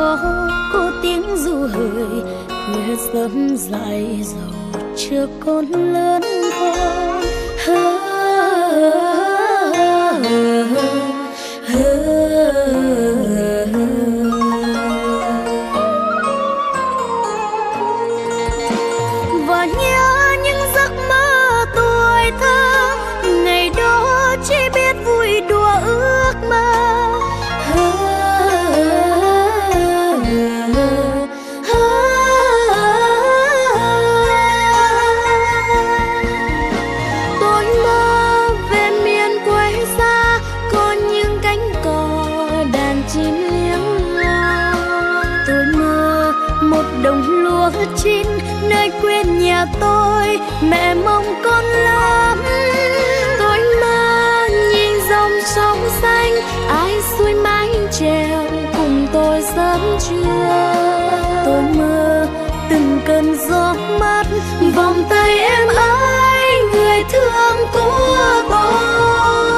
có tiếng ru hời khuya sớm dài dầu chưa con lớn con. Và nhớ những giấc mơ tuổi thơ, ngày đó chỉ biết vui đùa ước mơ. Tôi mơ về miền quê xa, có những cánh cò đàn chim liếng lo. Tôi mơ một đồng lúa chín nơi quê nhà tôi, mẹ mong con lắm. Tôi mơ nhìn dòng sông xanh, ai xuôi mái chèo cùng tôi sớm trưa. Tôi mơ từng cơn gió mát, vòng tay em ơi, người thương của tôi.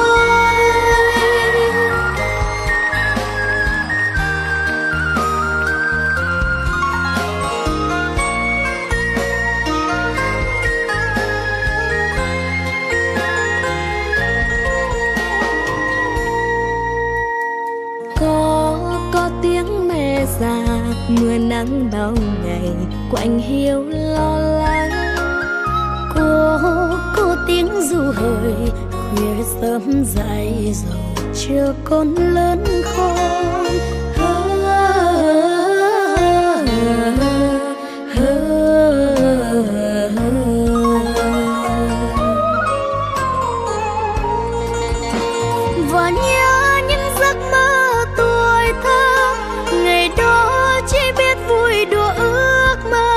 Có tiếng mẹ già, mưa nắng bao ngày quạnh hiu lo lắng. Có tiếng ru hời khuya sớm dài dầu chưa con lớn khôn. Và nhớ những giấc mơ tuổi thơ, ngày đó chỉ biết vui đùa ước mơ.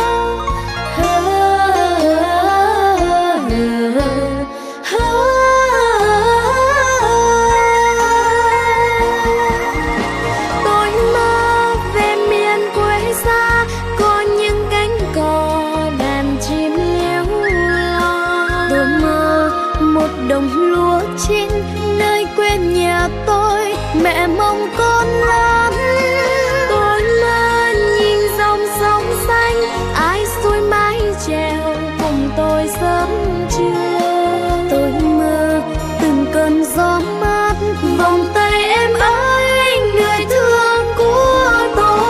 Tôi mơ về miền quê xa, có những cánh cò đàn chim liếng lo. Tôi mơ một đồng lúa chín nơi quê nhà tôi, mẹ mong con lắm. Tôi mơ nhìn dòng sông xanh, ai xuôi mái chèo cùng tôi sớm trưa. Tôi mơ từng cơn gió mát, vòng tay em ơi, người thương của tôi.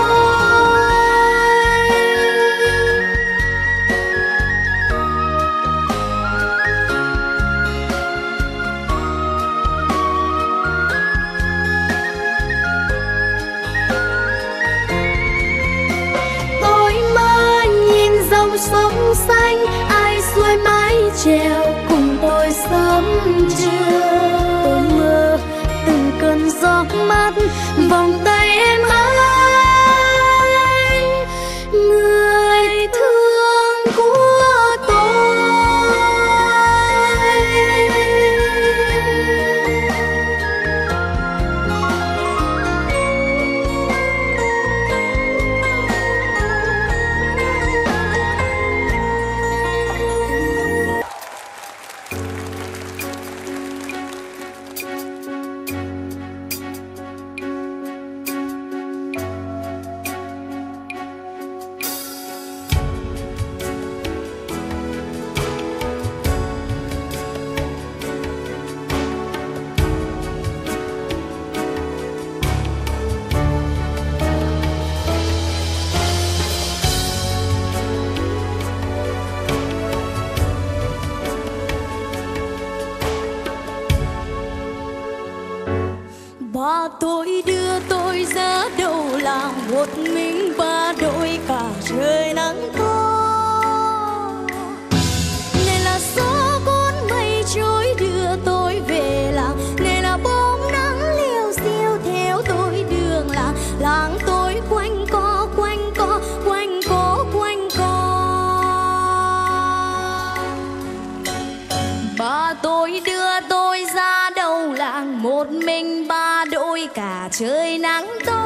Tôi mơ nhìn dòng sông xanh, ai xuôi mái chèo cùng tôi sớm trưa. Tôi mơ từng cơn gió mát, vòng tay em ơi, người thương của tôi. Ba tôi đưa tôi ra đầu làng, một mình ba đội cả trời nắng to. Này là gió cuốn mây trôi đưa tôi về làng, này là bóng nắng liêu xiêu theo tôi đường làng. Làng tôi quanh co quanh co quanh co quanh co. Ba tôi đưa tôi ra đầu làng, một mình ba đội cả trời nắng to.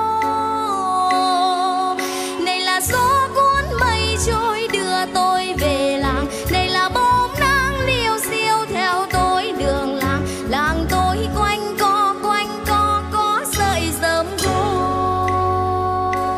Này là gió cuốn mây trôi đưa tôi về làng, này là bóng nắng liêu xiêu theo tôi đường làng. Làng tôi quanh co có sợi rơm gỗ.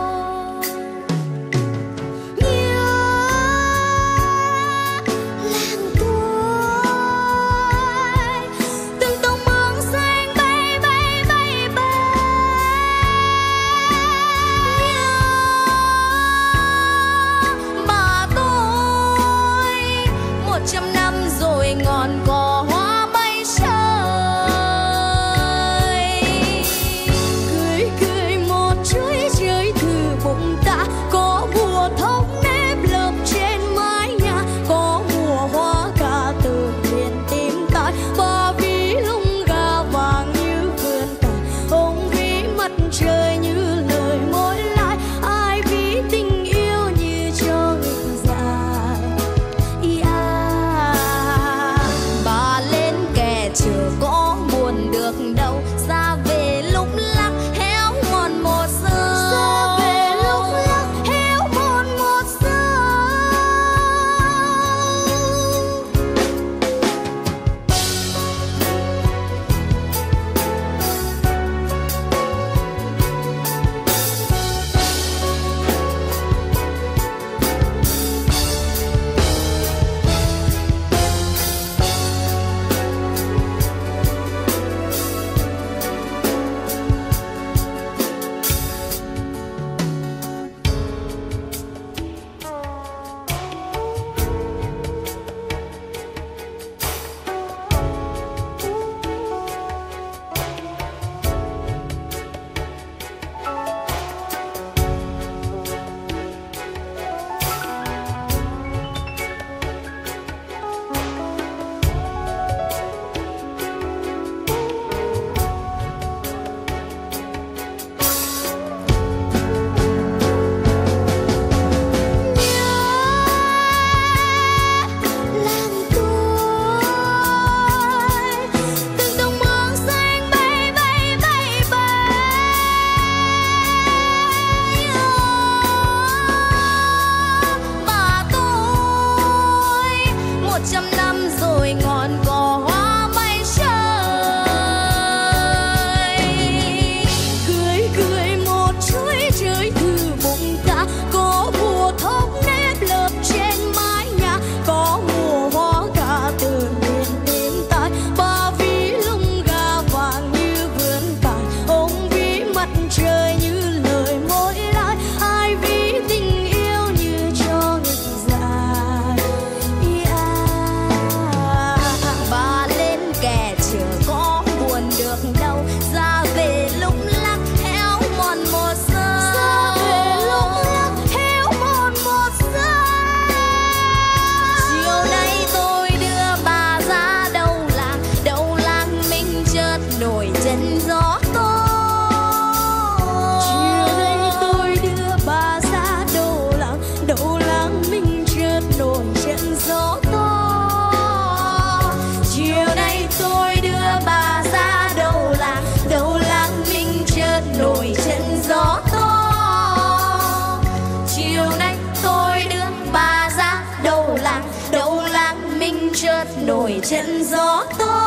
trận gió to.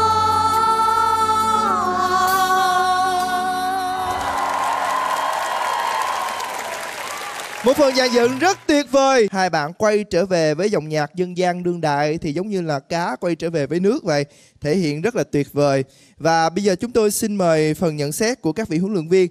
Một phần dàn dựng rất tuyệt vời. Hai bạn quay trở về với dòng nhạc dân gian đương đại thì giống như là cá quay trở về với nước vậy. Thể hiện rất là tuyệt vời. Và bây giờ chúng tôi xin mời phần nhận xét của các vị huấn luyện viên.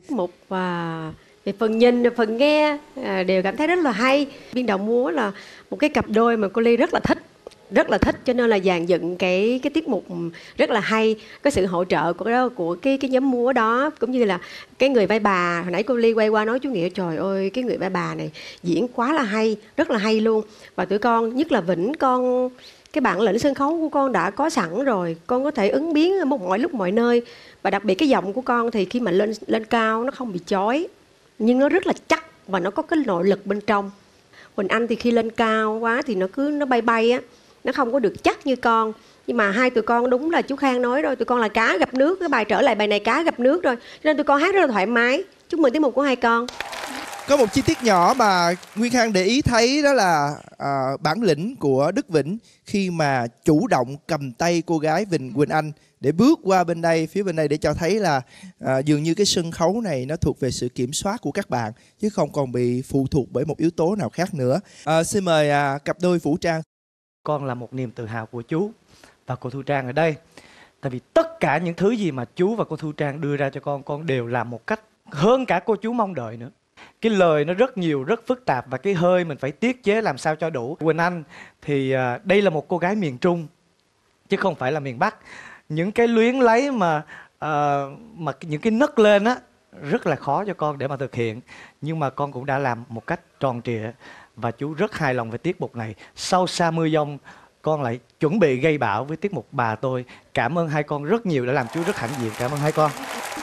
Về phần nhìn, phần nghe đều cảm thấy rất là hay. Biên đạo múa là một cái cặp đôi mà cô Ly rất là thích, cho nên là dàn dựng cái tiết mục rất là hay. Có sự hỗ trợ của cái nhóm múa đó, cũng như là cái người vai bà. Hồi nãy cô Ly quay qua nói chú Nghĩa, trời ơi cái người vai bà này diễn quá là hay, rất là hay luôn. Và tụi con, nhất là Vĩnh, cái bản lĩnh sân khấu của con đã có sẵn rồi, con có thể ứng biến ở mọi lúc mọi nơi. Và đặc biệt cái giọng của con thì khi mà lên cao nó không bị chói, nhưng nó rất là chắc và nó có cái nội lực bên trong. Quỳnh Anh thì khi lên cao quá thì nó bay á, nó không có được chắc như con. Nhưng mà hai tụi con đúng là chú Khang nói rồi, tụi con là cá gặp nước. Cái bài trở lại bài này cá gặp nước rồi, cho nên tụi con hát rất là thoải mái. Chúc mừng tiết mục của hai con. Có một chi tiết nhỏ mà Nguyên Khang để ý thấy, đó là bản lĩnh của Đức Vĩnh khi mà chủ động cầm tay cô gái Quỳnh Anh để bước qua bên đây, phía bên đây, để cho thấy là dường như cái sân khấu này nó thuộc về sự kiểm soát của các bạn, chứ không còn bị phụ thuộc bởi một yếu tố nào khác nữa. Xin mời cặp đôi Vũ Trang. Con là một niềm tự hào của chú và cô Thu Trang ở đây. Tại vì tất cả những thứ gì mà chú và cô Thu Trang đưa ra cho con đều làm một cách hơn cả cô chú mong đợi nữa. Cái lời nó rất nhiều, rất phức tạp, và cái hơi mình phải tiết chế làm sao cho đủ. Quỳnh Anh thì đây là một cô gái miền Trung chứ không phải là miền Bắc. Những cái luyến lấy mà những cái nấc lên á rất là khó cho con để mà thực hiện, nhưng mà con cũng đã làm một cách tròn trịa và chú rất hài lòng về tiết mục này. Sau Sa Mưa Dông con lại chuẩn bị gây bão với tiết mục Bà Tôi. Cảm ơn hai con rất nhiều đã làm chú rất hãnh diện. Cảm ơn hai con.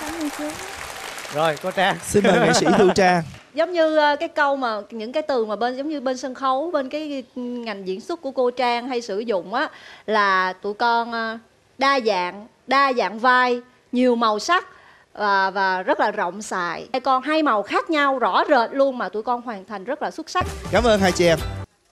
Rồi cô Trang. Xin mời nghệ sĩ Thu Trang. Giống như cái câu mà những cái từ mà giống như bên sân khấu, bên cái ngành diễn xuất của cô Trang hay sử dụng á, là tụi con đa dạng vai, nhiều màu sắc và rất là rộng rãi. Hai con hai màu khác nhau rõ rệt luôn mà tụi con hoàn thành rất là xuất sắc. Cảm ơn hai chị em.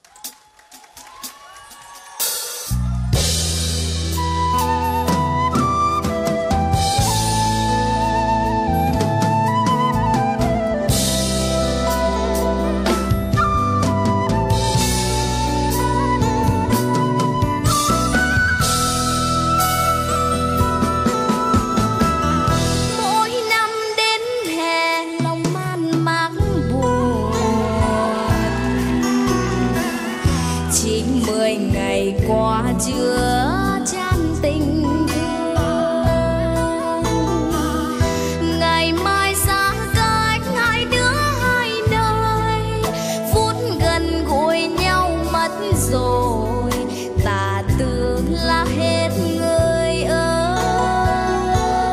Chưa chan tình thương, ngày mai xa cách hai đứa hai nơi, phút gần gũi nhau mất rồi, tà tư là hết người ơi.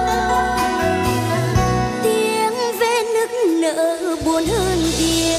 Tiếng ve nức nở buồn hơn tiếng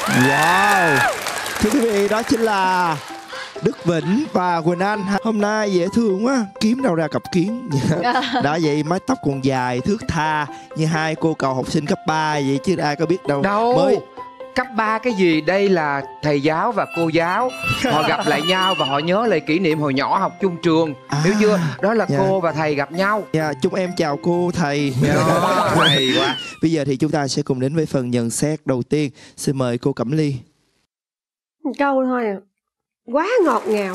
Wow. Thưa quý vị, đó chính là Đức Vĩnh và Quỳnh Anh. Hôm nay dễ thương quá, kiếm đâu ra cặp kiến. Đã vậy mái tóc còn dài, thướt tha như hai cô cậu học sinh cấp 3 vậy chứ ai có biết đâu. Đâu cấp 3 cái gì, đây là thầy giáo và cô giáo. Họ gặp lại nhau và họ nhớ lại kỷ niệm hồi nhỏ học chung trường. Hiểu chưa? Đó là cô và thầy gặp nhau. Chúng em chào cô, thầy. Hay quá. Bây giờ thì chúng ta sẽ cùng đến với phần nhận xét đầu tiên. Xin mời cô Cẩm Ly. Một câu thôi à. Quá ngọt ngào.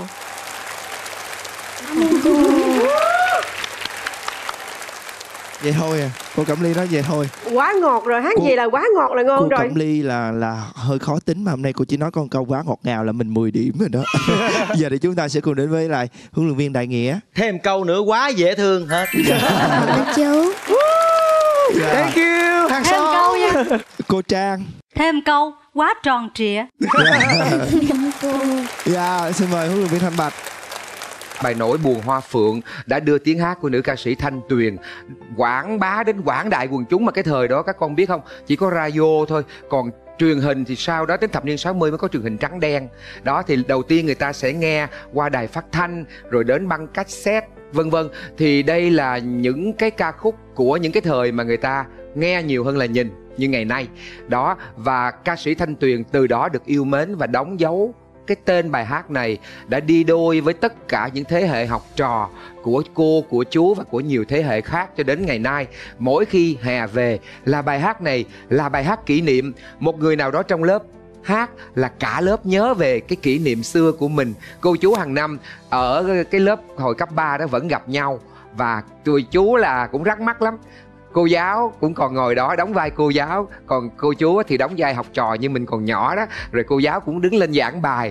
Vậy thôi à, cô Cẩm Ly nói vậy thôi. Quá ngọt rồi, hát gì là quá ngọt là ngon cô rồi. Cẩm Ly là hơi khó tính, mà hôm nay cô chỉ nói con câu quá ngọt ngào là mình 10 điểm rồi đó. Giờ thì chúng ta sẽ cùng đến với lại huấn luyện viên Đại Nghĩa. Thêm câu nữa quá dễ thương hết. Chú. Thank you. Thêm câu nha. Cô Trang. Thêm câu quá tròn trịa. Xin mời huấn luyện viên Thanh Bạch. Bài Nỗi Buồn Hoa Phượng đã đưa tiếng hát của nữ ca sĩ Thanh Tuyền quảng bá đến quảng đại quần chúng, mà cái thời đó các con biết không, chỉ có radio thôi, còn truyền hình thì sau đó đến thập niên 60 mới có truyền hình trắng đen. Đó thì đầu tiên người ta sẽ nghe qua đài phát thanh, rồi đến băng cassette vân vân. Thì đây là những cái ca khúc của những cái thời mà người ta nghe nhiều hơn là nhìn như ngày nay. Đó, và ca sĩ Thanh Tuyền từ đó được yêu mến và đóng dấu cái tên bài hát này đã đi đôi với tất cả những thế hệ học trò của cô, của chú và của nhiều thế hệ khác cho đến ngày nay. Mỗi khi hè về là bài hát này là bài hát kỷ niệm. Một người nào đó trong lớp hát là cả lớp nhớ về cái kỷ niệm xưa của mình. Cô chú hàng năm ở cái lớp hồi cấp 3 đó vẫn gặp nhau, và tụi chú là cũng rắc mắt lắm. Cô giáo cũng còn ngồi đó đóng vai cô giáo, còn cô chú thì đóng vai học trò như mình còn nhỏ đó. Rồi cô giáo cũng đứng lên giảng bài,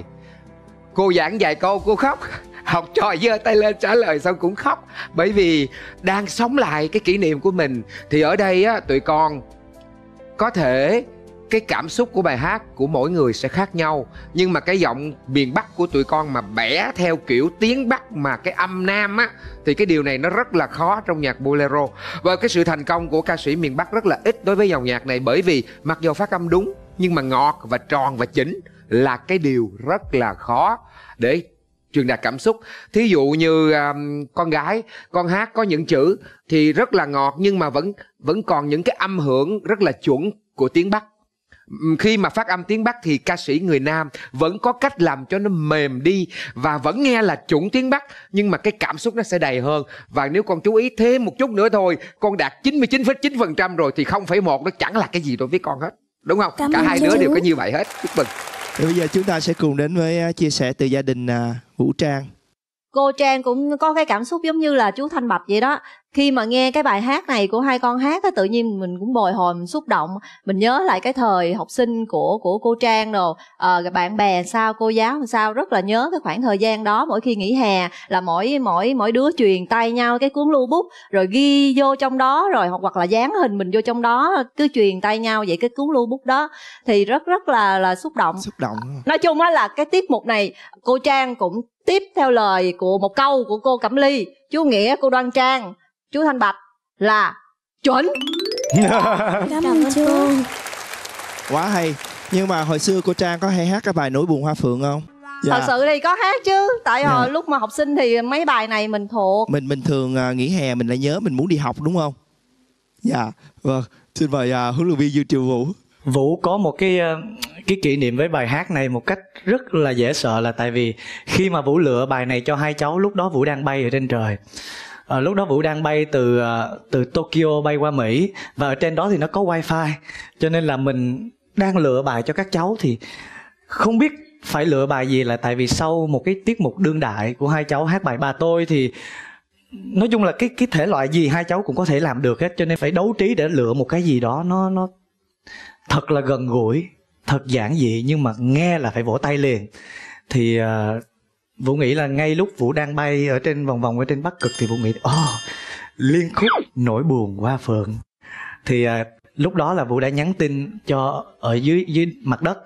cô giảng vài câu cô khóc, học trò giơ tay lên trả lời xong cũng khóc, bởi vì đang sống lại cái kỷ niệm của mình. Thì ở đây á, tụi con có thể cái cảm xúc của bài hát của mỗi người sẽ khác nhau, nhưng mà cái giọng miền Bắc của tụi con mà bẻ theo kiểu tiếng Bắc mà cái âm Nam á, thì cái điều này nó rất là khó trong nhạc bolero. Và cái sự thành công của ca sĩ miền Bắc rất là ít đối với dòng nhạc này, bởi vì mặc dù phát âm đúng nhưng mà ngọt và tròn và chỉnh là cái điều rất là khó để truyền đạt cảm xúc. Thí dụ như con gái, con hát có những chữ thì rất là ngọt, nhưng mà vẫn còn những cái âm hưởng rất là chuẩn của tiếng Bắc. Khi mà phát âm tiếng Bắc thì ca sĩ người Nam vẫn có cách làm cho nó mềm đi và vẫn nghe là chuẩn tiếng Bắc, nhưng mà cái cảm xúc nó sẽ đầy hơn. Và nếu con chú ý thêm một chút nữa thôi, con đạt 99,9% rồi thì 0,1 nó chẳng là cái gì đối với con hết, đúng không? Cả hai đứa đều có như vậy hết. Chúc mừng. Bây giờ chúng ta sẽ cùng đến với chia sẻ từ gia đình Vũ Trang. Cô Trang cũng có cái cảm xúc giống như là chú Thanh Bạch vậy đó. Khi mà nghe cái bài hát này của hai con hát á, tự nhiên mình cũng bồi hồi, mình xúc động. Mình nhớ lại cái thời học sinh của cô Trang rồi, bạn bè sao, cô giáo sao, rất là nhớ cái khoảng thời gian đó. Mỗi khi nghỉ hè là mỗi đứa truyền tay nhau cái cuốn lưu bút, rồi ghi vô trong đó, rồi hoặc là dán hình mình vô trong đó, cứ truyền tay nhau vậy cái cuốn lưu bút đó. Thì rất là xúc động. Nói chung á là cái tiết mục này cô Trang cũng tiếp theo lời của một câu của cô Cẩm Ly, chú Nghĩa, cô Đoan Trang, chú Thanh Bạch là chuẩn. Cảm ơn chú. Quá hay. Nhưng mà hồi xưa cô Trang có hay hát cái bài Nỗi Buồn Hoa Phượng không? Thật sự thì có hát chứ. Tại hồi lúc mà học sinh thì mấy bài này mình thuộc. Mình thường nghỉ hè mình lại nhớ mình muốn đi học, đúng không? Dạ. Vâng. Xin mời huấn luyện viên Dương Triều Vũ. Vũ có một cái kỷ niệm với bài hát này một cách rất là dễ sợ, là tại vì khi mà Vũ lựa bài này cho hai cháu, lúc đó Vũ đang bay ở trên trời. Lúc đó Vũ đang bay từ Tokyo bay qua Mỹ, và ở trên đó thì nó có wifi, cho nên là mình đang lựa bài cho các cháu thì không biết phải lựa bài gì, là tại vì sau một cái tiết mục đương đại của hai cháu hát bài Bà Tôi thì nói chung là cái thể loại gì hai cháu cũng có thể làm được hết, cho nên phải đấu trí để lựa một cái gì đó nó thật là gần gũi, thật giản dị, nhưng mà nghe là phải vỗ tay liền. Thì Vũ nghĩ là ngay lúc Vũ đang bay ở trên vòng vòng ở trên Bắc Cực thì Vũ nghĩ liên khúc Nỗi Buồn Hoa Phượng. Thì lúc đó là Vũ đã nhắn tin cho ở dưới mặt đất.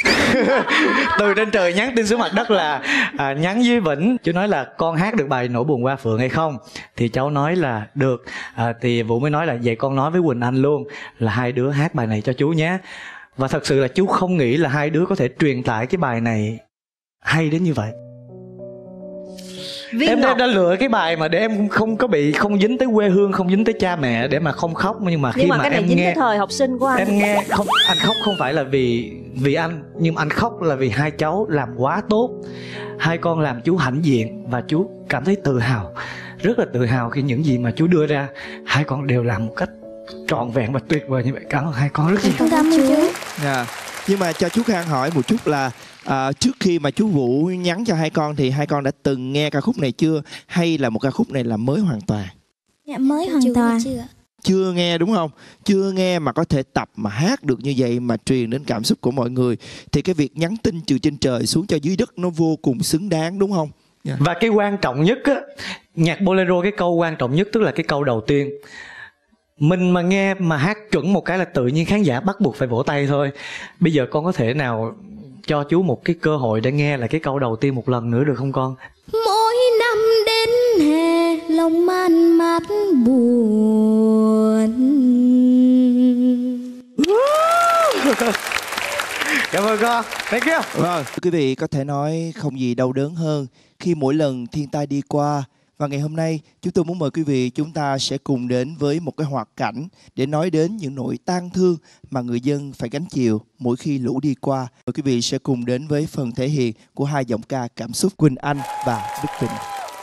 Từ trên trời nhắn tin xuống mặt đất là nhắn với Vĩnh, chú nói là con hát được bài Nỗi Buồn Hoa Phượng hay không? Thì cháu nói là được. Thì Vũ mới nói là vậy con nói với Quỳnh Anh luôn là hai đứa hát bài này cho chú nhé. Và thật sự là chú không nghĩ là hai đứa có thể truyền tải cái bài này hay đến như vậy. Em đã lựa cái bài mà để em không dính tới quê hương, không dính tới cha mẹ để mà không khóc. Nhưng mà khi mà cái này em dính nghe tới thời học sinh của anh. Em nghe không, anh khóc không phải là vì anh, nhưng anh khóc là vì hai cháu làm quá tốt. Hai con làm chú hãnh diện và chú cảm thấy tự hào, rất là tự hào khi những gì mà chú đưa ra hai con đều làm một cách trọn vẹn và tuyệt vời như vậy. Cảm ơn hai con rất nhiều. Cảm ơn chú. Nhưng mà cho chú Khang hỏi một chút là trước khi mà chú Vũ nhắn cho hai con thì hai con đã từng nghe ca khúc này chưa, hay là một ca khúc này là mới hoàn toàn? Dạ mới hoàn toàn. Chưa nghe đúng không? Chưa nghe mà có thể tập mà hát được như vậy mà truyền đến cảm xúc của mọi người, thì cái việc nhắn tin từ trên trời xuống cho dưới đất nó vô cùng xứng đáng đúng không? Và cái quan trọng nhất á, nhạc bolero cái câu quan trọng nhất tức là cái câu đầu tiên. Mình mà nghe mà hát chuẩn một cái là tự nhiên khán giả bắt buộc phải vỗ tay thôi. Bây giờ con có thể nào cho chú một cái cơ hội để nghe lại cái câu đầu tiên một lần nữa được không con? Mỗi năm đến hè lòng man mát buồn. Cảm ơn con. Thank you. Vâng, quý vị có thể nói không gì đau đớn hơn khi mỗi lần thiên tai đi qua. Và ngày hôm nay chúng tôi muốn mời quý vị chúng ta sẽ cùng đến với một cái hoạt cảnh để nói đến những nỗi tang thương mà người dân phải gánh chịu mỗi khi lũ đi qua. Mời quý vị sẽ cùng đến với phần thể hiện của hai giọng ca cảm xúc Quỳnh Anh và Đức Vĩnh.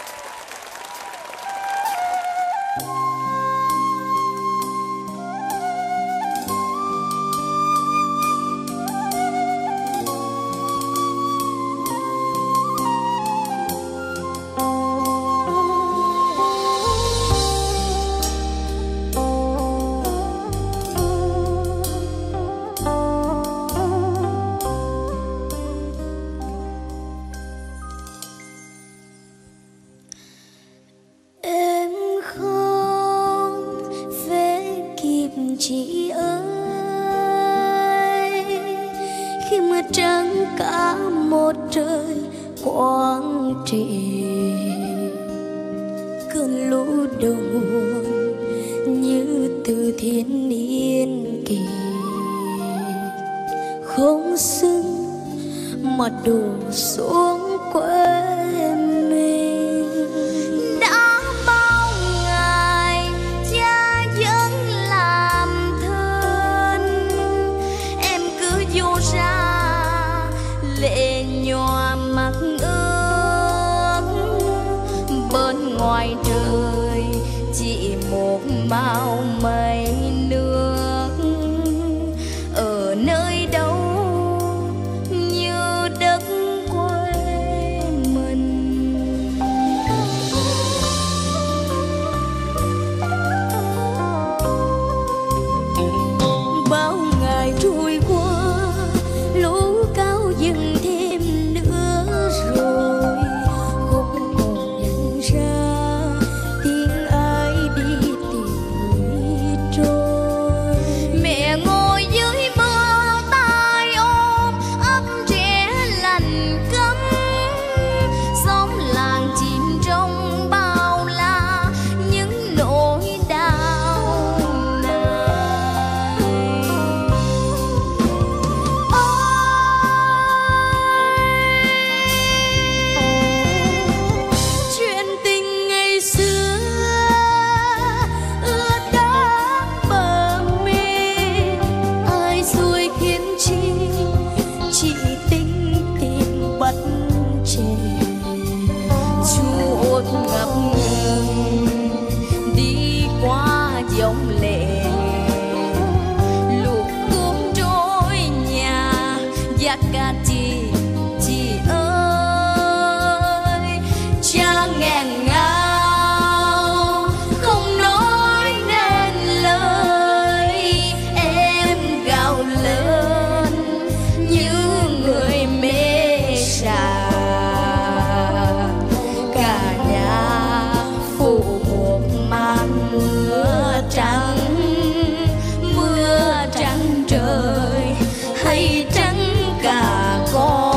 Chị ơi, khi mưa trắng cả một trời quang trị, cơn lũ đầu nguồn như từ thiên niên kỳ, không xứng mà đổ xuống quê mình. Đã bao ngày cha vẫn làm thân, em cứ vô ra lệ nhòa mắt ướt. Bên ngoài trời chỉ một màu mây nước, ở nơi đâu như đất quê mình. Bao ngày trôi qua, lũ cao dần thêm nữa rồi, không còn nhận ra tiếng ai đi tìm người trôi. Mẹ ngồi dưới mưa tay ôm ấp trẻ lành cấm, xóm làng chìm trong bao la những nỗi đau này. Chuyện tình ngày xưa ưa đá bờ mi, ai xui khiến chị tính tìm bắt chè. Chuột ngập ngừng đi qua dòng lệ, lụt cuốn trôi nhà và cả chị ơi. Cha nghẹn ngào không nói nên lời, em gào lên như người mê sà. Cả nhà phủ một màn mưa trắng trời hay trắng cả con.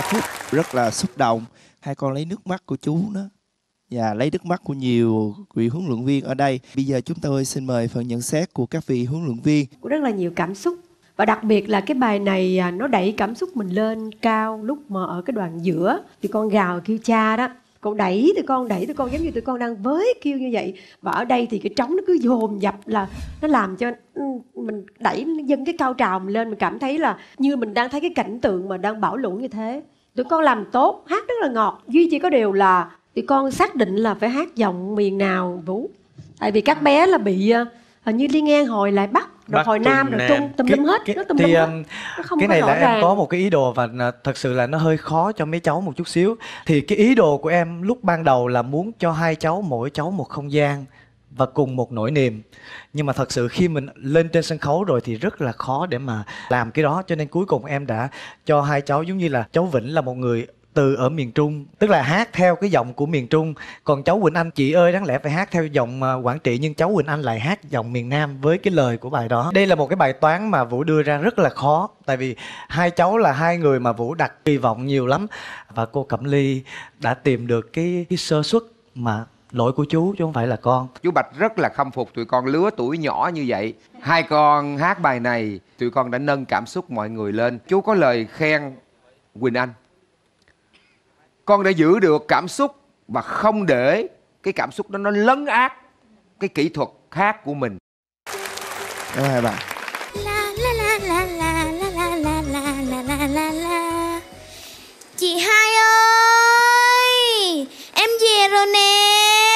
phút rất là xúc động. Hai con lấy nước mắt của chú đó và lấy nước mắt của nhiều vị huấn luyện viên ở đây. Bây giờ chúng tôi xin mời phần nhận xét của các vị huấn luyện viên. Cũng rất là nhiều cảm xúc. Và đặc biệt là cái bài này nó đẩy cảm xúc mình lên cao. Lúc mà ở cái đoạn giữa thì con gào kêu cha đó, con đẩy tụi con giống như tụi con đang với kêu như vậy. Và ở đây thì cái trống nó cứ dồn dập, là nó làm cho mình đẩy dâng cái cao trào mình lên. Mình cảm thấy là như mình đang thấy cái cảnh tượng mà đang bão lũ như thế. Tụi con làm tốt, hát rất là ngọt. Duy chỉ có điều là tụi con xác định là phải hát giọng miền nào Vũ. Tại vì các bé là bị hình như đi ngang hồi lại Bắc, rồi hồi Nam, rồi Trung, tùm lum hết. Nó tùm lum hết. Nó không cái có này rõ là ràng. em có một cái ý đồ và thật sự là nó hơi khó cho mấy cháu một chút xíu. Thì cái ý đồ của em lúc ban đầu là muốn cho hai cháu, mỗi cháu một không gian và cùng một nỗi niềm. Nhưng mà thật sự khi mình lên trên sân khấu rồi thì rất là khó để mà làm cái đó. Cho nên cuối cùng em đã cho hai cháu, giống như là cháu Vĩnh là một người từ ở miền Trung, tức là hát theo cái giọng của miền Trung. Còn cháu Quỳnh Anh, chị ơi đáng lẽ phải hát theo giọng Quảng Trị, nhưng cháu Quỳnh Anh lại hát giọng miền Nam với cái lời của bài đó. Đây là một cái bài toán mà Vũ đưa ra rất là khó. Tại vì hai cháu là hai người mà Vũ đặt kỳ vọng nhiều lắm. Và cô Cẩm Ly đã tìm được cái sơ suất mà lỗi của chú chứ không phải là con. Chú Bạch rất là khâm phục tụi con lứa tuổi nhỏ như vậy. Hai con hát bài này, tụi con đã nâng cảm xúc mọi người lên. Chú có lời khen Quỳnh Anh. Con đã giữ được cảm xúc và không để cái cảm xúc đó nó lấn át cái kỹ thuật hát của mình. Cảm ơn hai bạn. La la la la la la la la la la la la. Chị Hai ơi, em về rồi nè.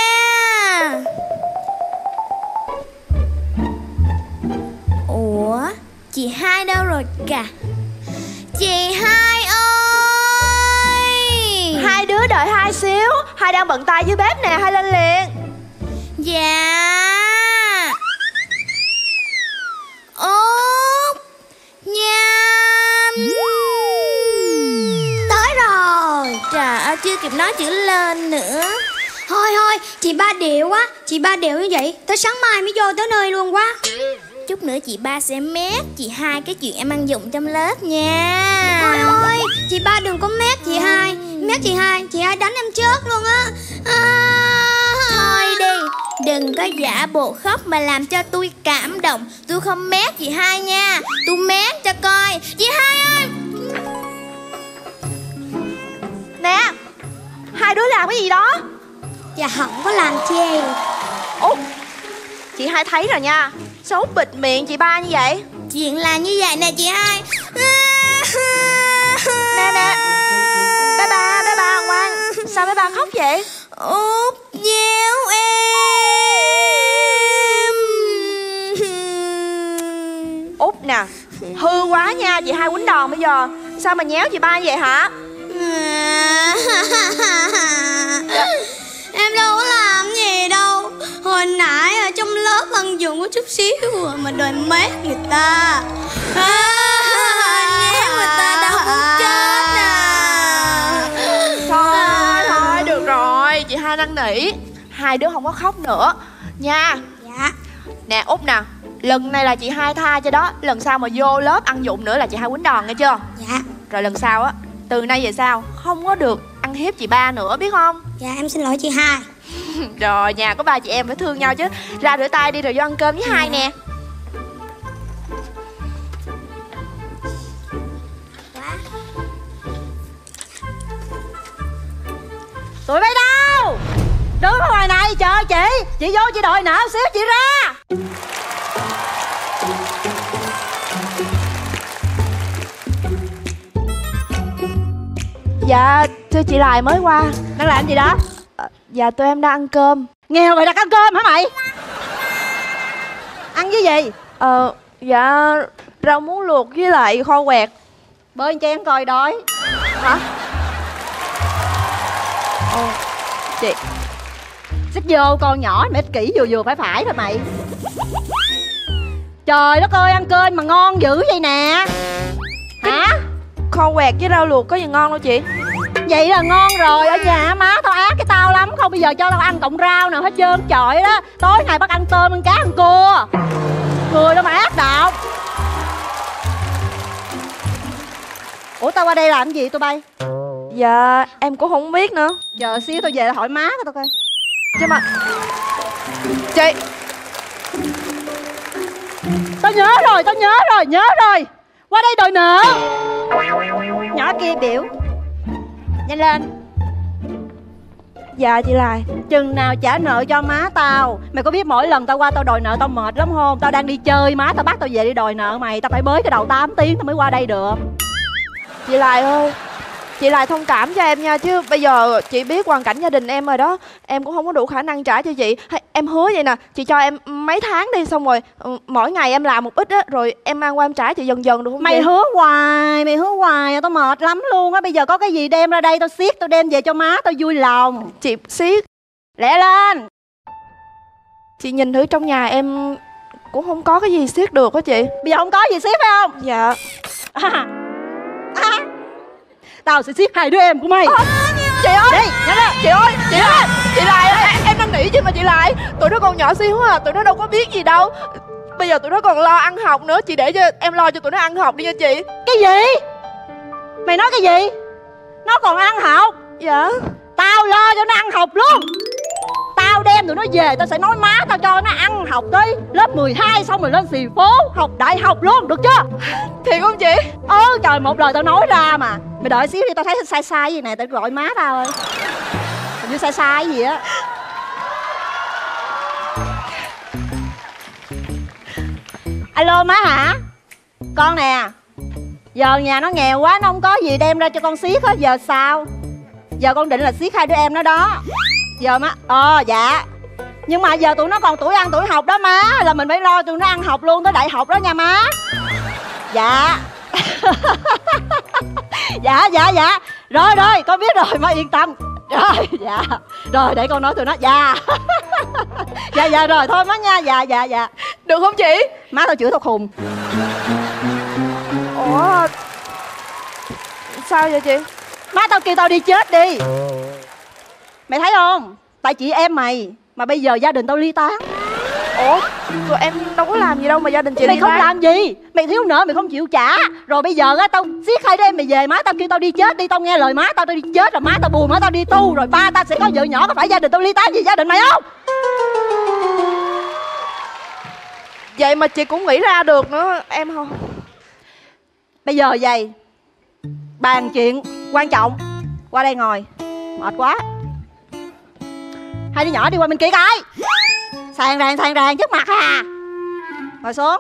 Ủa, chị Hai đâu rồi cả? Chị Hai ơi. Hai đứa đợi Hai xíu, Hai đang bận tay dưới bếp nè, Hai lên liền. Dạ. Út Nham. Tới rồi. Trời ơi, chưa kịp nói chữ lên nữa. Thôi thôi, chị Ba điệu quá. Chị Ba điệu như vậy, tới sáng mai mới vô tới nơi luôn quá. Chút nữa chị Ba sẽ mét chị Hai cái chuyện em ăn dụng trong lớp nha. Thôi ơi, chị Ba đừng có mét chị Hai. Mét chị Hai đánh em chết luôn á. Thôi đi, đừng có giả bộ khóc mà làm cho tôi cảm động. Tôi không mét chị Hai nha. Tôi mét cho coi. Chị Hai ơi. Nè, hai đứa làm cái gì đó? Dạ không có làm chi. Út, chị Hai thấy rồi nha. Sao Út bịt miệng chị Ba như vậy? Chuyện là như vậy nè chị Hai. Nè nè, bé ba ngoan. Sao bé ba khóc vậy? Út nhéo em. Út nè, hư quá nha, chị Hai quýnh đòn bây giờ. Sao mà nhéo chị Ba như vậy hả? Em đâu có làm gì đâu. Hồi nãy ở trong lớp ăn dụng có chút xíu mà đòi mét người ta. Nhéo người ta đau muốn chết à. Thôi được rồi, chị Hai năn nỉ. Hai đứa không có khóc nữa nha. Dạ. Nè Út nè, lần này là chị Hai tha cho đó. Lần sau mà vô lớp ăn dụng nữa là chị Hai quýnh đòn nghe chưa? Dạ. Rồi lần sau á, từ nay về sau không có được ăn hiếp chị Ba nữa biết không? Dạ em xin lỗi chị Hai. Rồi nhà có ba chị em phải thương nhau chứ. Ra rửa tay đi rồi vô ăn cơm với Hai nè. Tụi bay đâu? Đứng ở ngoài này chờ chị. Chị vô chị đòi nợ xíu chị ra. Dạ thưa chị Lại mới qua. Đang làm gì đó? Dạ tụi em đang ăn cơm. Nghèo vậy đặt ăn cơm hả mày? Ăn với gì? Dạ rau muống luộc với lại kho quẹt. Bơi chén coi đói. Hả? Chị xích vô con nhỏ mày ích kỷ vừa phải thôi mày. Trời đất ơi, ăn cơm mà ngon dữ vậy nè. Hả? Kho quẹt với rau luộc có gì ngon đâu chị? Vậy là ngon rồi. Ở nhà má tao ác cái tao lắm. Không bây giờ cho tao ăn cọng rau nào hết trơn trời đó. Tối ngày bắt ăn tôm, ăn cá, ăn cua. Người đâu mà ác đạo. Ủa tao qua đây làm cái gì tụi bay? Dạ em cũng không biết nữa. Chờ xíu tao về hỏi má tao coi. Chứ mà chị, Tao nhớ rồi. Qua đây đòi nợ. Nhỏ kia biểu. Nhanh lên. dạ chị Lại. Chừng nào trả nợ cho má tao. Mày có biết mỗi lần tao qua tao đòi nợ tao mệt lắm không? Tao đang đi chơi, má tao bắt tao về đi đòi nợ mày. Tao phải bới cái đầu 8 tiếng tao mới qua đây được. Chị Lại ơi, chị Lại thông cảm cho em nha. Chứ bây giờ chị biết hoàn cảnh gia đình em rồi đó. Em cũng không có đủ khả năng trả cho chị. Em hứa vậy nè, chị cho em mấy tháng đi. Xong rồi mỗi ngày em làm một ít á, rồi em mang qua em trả chị dần dần được không Mày chị? hứa hoài tao mệt lắm luôn á. Bây giờ có cái gì đem ra đây tao xiết, tao đem về cho má tao vui lòng. Chị siết. Lẹ lên. Chị nhìn thử trong nhà em cũng không có cái gì siết được á chị. Bây giờ không có gì xiết phải không? Dạ. Tao sẽ xiết hai đứa em của mày. Chị ơi, đi nhanh lên. chị ơi, chị Lại, em năn nỉ chứ mà chị Lại. Tụi nó còn nhỏ xíu à, tụi nó đâu có biết gì đâu. Bây giờ tụi nó còn lo ăn học nữa. Chị để cho em lo cho tụi nó ăn học đi nha chị. Cái gì? Mày nói cái gì? Nó còn ăn học? Dạ. Tao lo cho nó ăn học luôn. Tao đem tụi nó về, tao sẽ nói má tao cho nó ăn học tới lớp 12 xong rồi lên xì phố học đại học luôn, được chưa? Thiệt không chị? Trời, một lời tao nói ra mà. Mày đợi xíu đi, tao thấy sai gì nè, tao gọi má tao ơi. Hình như sai gì á. Alo má hả? Con nè, giờ nhà nó nghèo quá, nó không có gì đem ra cho con xiết hết. Giờ sao? Giờ con định là xiết hai đứa em nó đó. Giờ má, dạ. Nhưng mà giờ tụi nó còn tuổi ăn tuổi học đó má. Là mình phải lo tụi nó ăn học luôn tới đại học đó nha má. Dạ. Dạ. Rồi, con biết rồi, má yên tâm. Rồi, dạ. Rồi, để con nói tụi nó, dạ. Dạ, rồi, thôi má nha, dạ. Được không chị? Má tao chửi tao khùng. Ủa, sao vậy chị? Má tao kêu tao đi chết đi. Mày thấy không? Tại chị em mày mà bây giờ gia đình tao ly tán. Ủa, tụi em đâu có làm gì đâu mà gia đình chị Mày ly không tán. làm gì. Mày thiếu nợ mày không chịu trả. Rồi bây giờ á tao xiết hai đứa em mày về, má tao kêu tao đi chết đi. Tao nghe lời má tao đi chết rồi má tao buồn, má tao đi tu. Rồi ba tao sẽ có vợ nhỏ, có phải gia đình tao ly tán gì gia đình mày không? Vậy mà chị cũng nghĩ ra được nữa, em không. Bây giờ vậy, bàn chuyện quan trọng. Qua đây ngồi. Mệt quá. Hai đứa nhỏ đi qua bên kia coi. Sàn ràng trước mặt à. Ngồi xuống.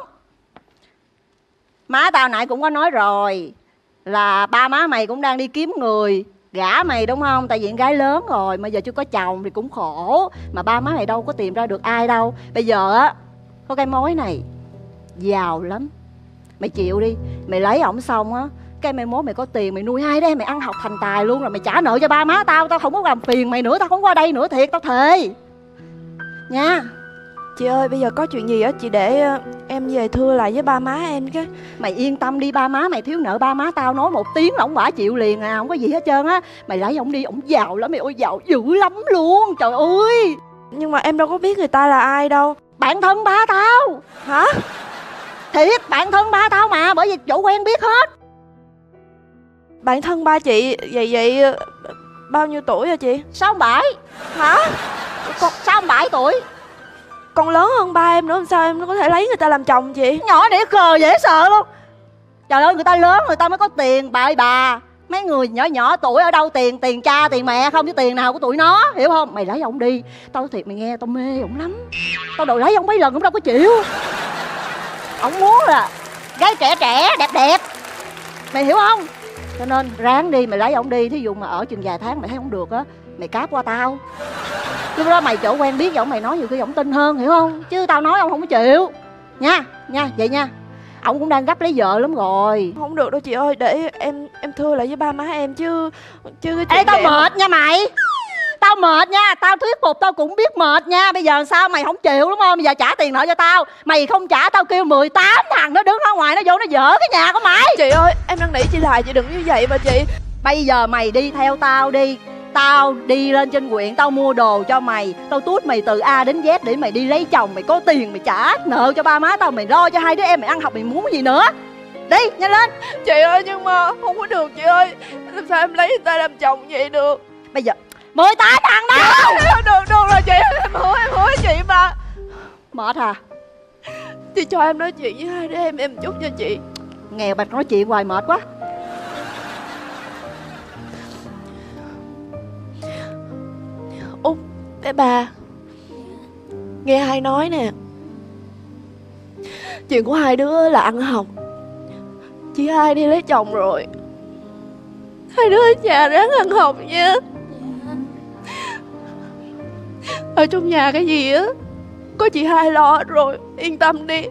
Má tao nãy cũng có nói rồi là ba má mày cũng đang đi kiếm người gả mày đúng không? Tại vì con gái lớn rồi mà giờ chưa có chồng thì cũng khổ. Mà ba má mày đâu có tìm ra được ai đâu. Bây giờ á, có cái mối này giàu lắm. Mày chịu đi. Mày lấy ổng xong á, cái mai mốt mày có tiền mày nuôi hai đứa em mày ăn học thành tài luôn. Rồi mày trả nợ cho ba má tao. Tao không có làm phiền mày nữa. Tao không qua đây nữa, thiệt tao thề nha. Chị ơi, bây giờ có chuyện gì á chị để em về thưa lại với ba má em chứ. Mày yên tâm đi, ba má mày thiếu nợ ba má tao nói một tiếng là ổng bả chịu liền à. Không có gì hết trơn á. Mày lấy ổng đi, ổng giàu lắm mày ơi, giàu dữ lắm luôn. Trời ơi. Nhưng mà em đâu có biết người ta là ai đâu. Bạn thân ba tao. Hả? Thiệt, bạn thân ba tao mà. Bởi vì chủ quen biết hết. Bạn thân ba chị. Vậy bao nhiêu tuổi hả chị? 67. Hả? Con 67 tuổi. Còn lớn hơn ba em nữa, sao em có thể lấy người ta làm chồng chị? Nhỏ để khờ dễ sợ luôn. Trời ơi, người ta lớn người ta mới có tiền bậy bà. Mấy người nhỏ nhỏ tuổi ở đâu tiền, tiền cha tiền mẹ không, chứ tiền nào của tụi nó, hiểu không? Mày lấy ổng đi. Tao thiệt mày nghe, tao mê ổng lắm. Tao đòi lấy ổng mấy lần ổng đâu có chịu. Ổng muốn là gái trẻ trẻ đẹp đẹp, mày hiểu không? Cho nên ráng đi, mày lấy ổng đi. Thí dụ mà ở chừng vài tháng mày thấy ổng được á, mày cáp qua tao. Lúc đó mày chỗ quen biết với ổng, mày nói nhiều khi ổng tin hơn, hiểu không? Chứ tao nói ổng không có chịu. Nha, vậy nha. Ổng cũng đang gấp lấy vợ lắm rồi. Không được đâu chị ơi, để em thưa lại với ba má em chứ cái chuyện. Ê, tao mệt nha mày. Tao mệt nha, tao thuyết phục tao cũng biết mệt nha. Bây giờ sao mày không chịu đúng không? Bây giờ trả tiền nợ cho tao. Mày không trả tao kêu 18 thằng nó đứng ở ngoài nó vô nó dở cái nhà của mày. Chị ơi, em năn nỉ chị Lại, chị đừng như vậy mà chị. Bây giờ mày đi theo tao đi. Tao đi lên trên huyện, tao mua đồ cho mày. Tao tuốt mày từ A đến Z để mày đi lấy chồng. Mày có tiền mày trả nợ cho ba má tao. Mày lo cho hai đứa em mày ăn học, mày muốn gì nữa? Đi, nhanh lên. Chị ơi, nhưng mà không có được chị ơi. Làm sao em lấy người ta làm chồng vậy được? Bây giờ 18 thằng đó. Được rồi chị, em hứa chị mà. Mệt hả? Chị cho em nói chuyện với hai đứa em chút cho chị. Nghèo bạch nói chuyện hoài mệt quá. Út, bé ba, nghe hai nói nè. Chuyện của hai đứa là ăn học. Chị hai đi lấy chồng rồi. Hai đứa ở nhà ráng ăn học nha. Ở trong nhà cái gì á có chị hai lo hết rồi. Yên tâm đi.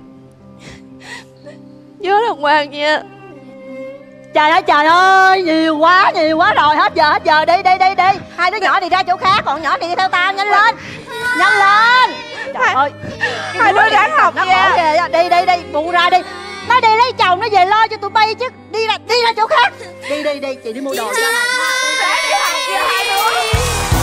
Nhớ là ngoan nha. Trời ơi, nhiều quá rồi. Hết giờ, đi. Hai đứa nhỏ đi ra chỗ khác, còn nhỏ đi theo tao, nhanh lên. Trời ơi, hai đứa ráng học nha. Đi, bù ra đi. Nó đi lấy chồng, nó về lo cho tụi bay chứ. Đi ra chỗ khác. Đi, chị đi mua đồ cho. Ráng đi học nha hai đứa.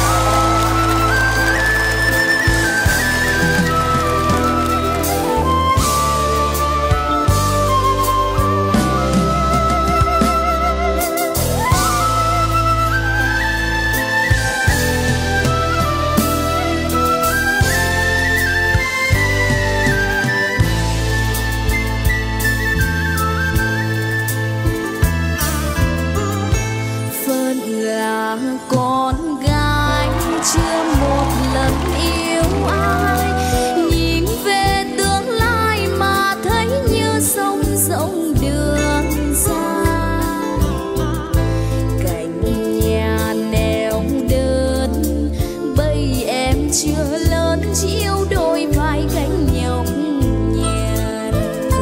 Con gái chưa một lần yêu ai, nhìn về tương lai mà thấy như sông rộng đường xa. Cạnh nhà neo đơn, bây em chưa lớn chịu đôi vai gánh nhọc nhằn.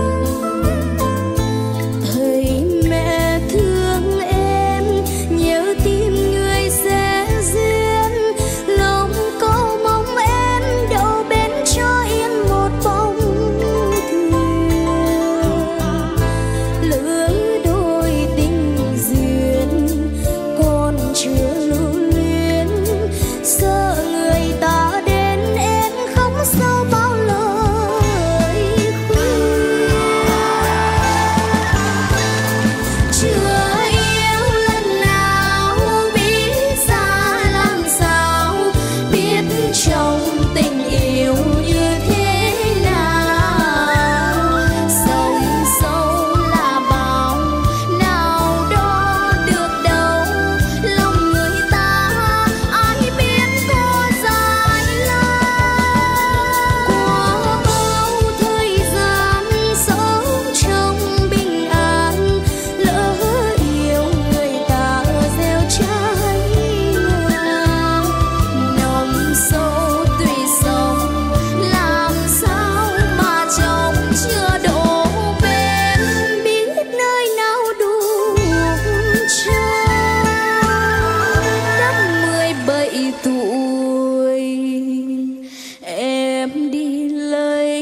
Thấy mẹ thương em, nhớ tim người sẽ duyên, lòng câu mong em đâu bên cho yên một bóng thuyền. Lứa đôi tình duyên còn chưa lưu luyến, sợ người ta đến em không sao bao lời khuyên. Chưa yêu lần nào biết xa làm sao, biết trong tình yêu như thế nào. Sông sâu là bao, nào đó được đâu, lòng người ta ai biết có dài lâu. Qua bao thời gian sống trong bình an, lỡ yêu người ta gieo trái ngang. Nồng sâu tùy sông, làm sao mà chồng chưa đổ bên, biết nơi nào đủ cho. Năm 17 tuổi em đi lấy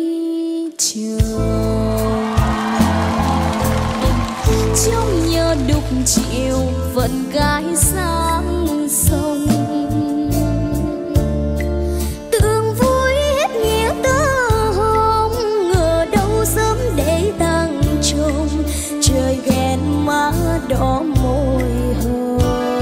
chồng, trong nhớ đục chịu vẫn gái sang sông. Tưởng vui hết nghĩa tơ hồng, ngờ đâu sớm để tăng chồng. Trời ghen má đỏ môi hồng.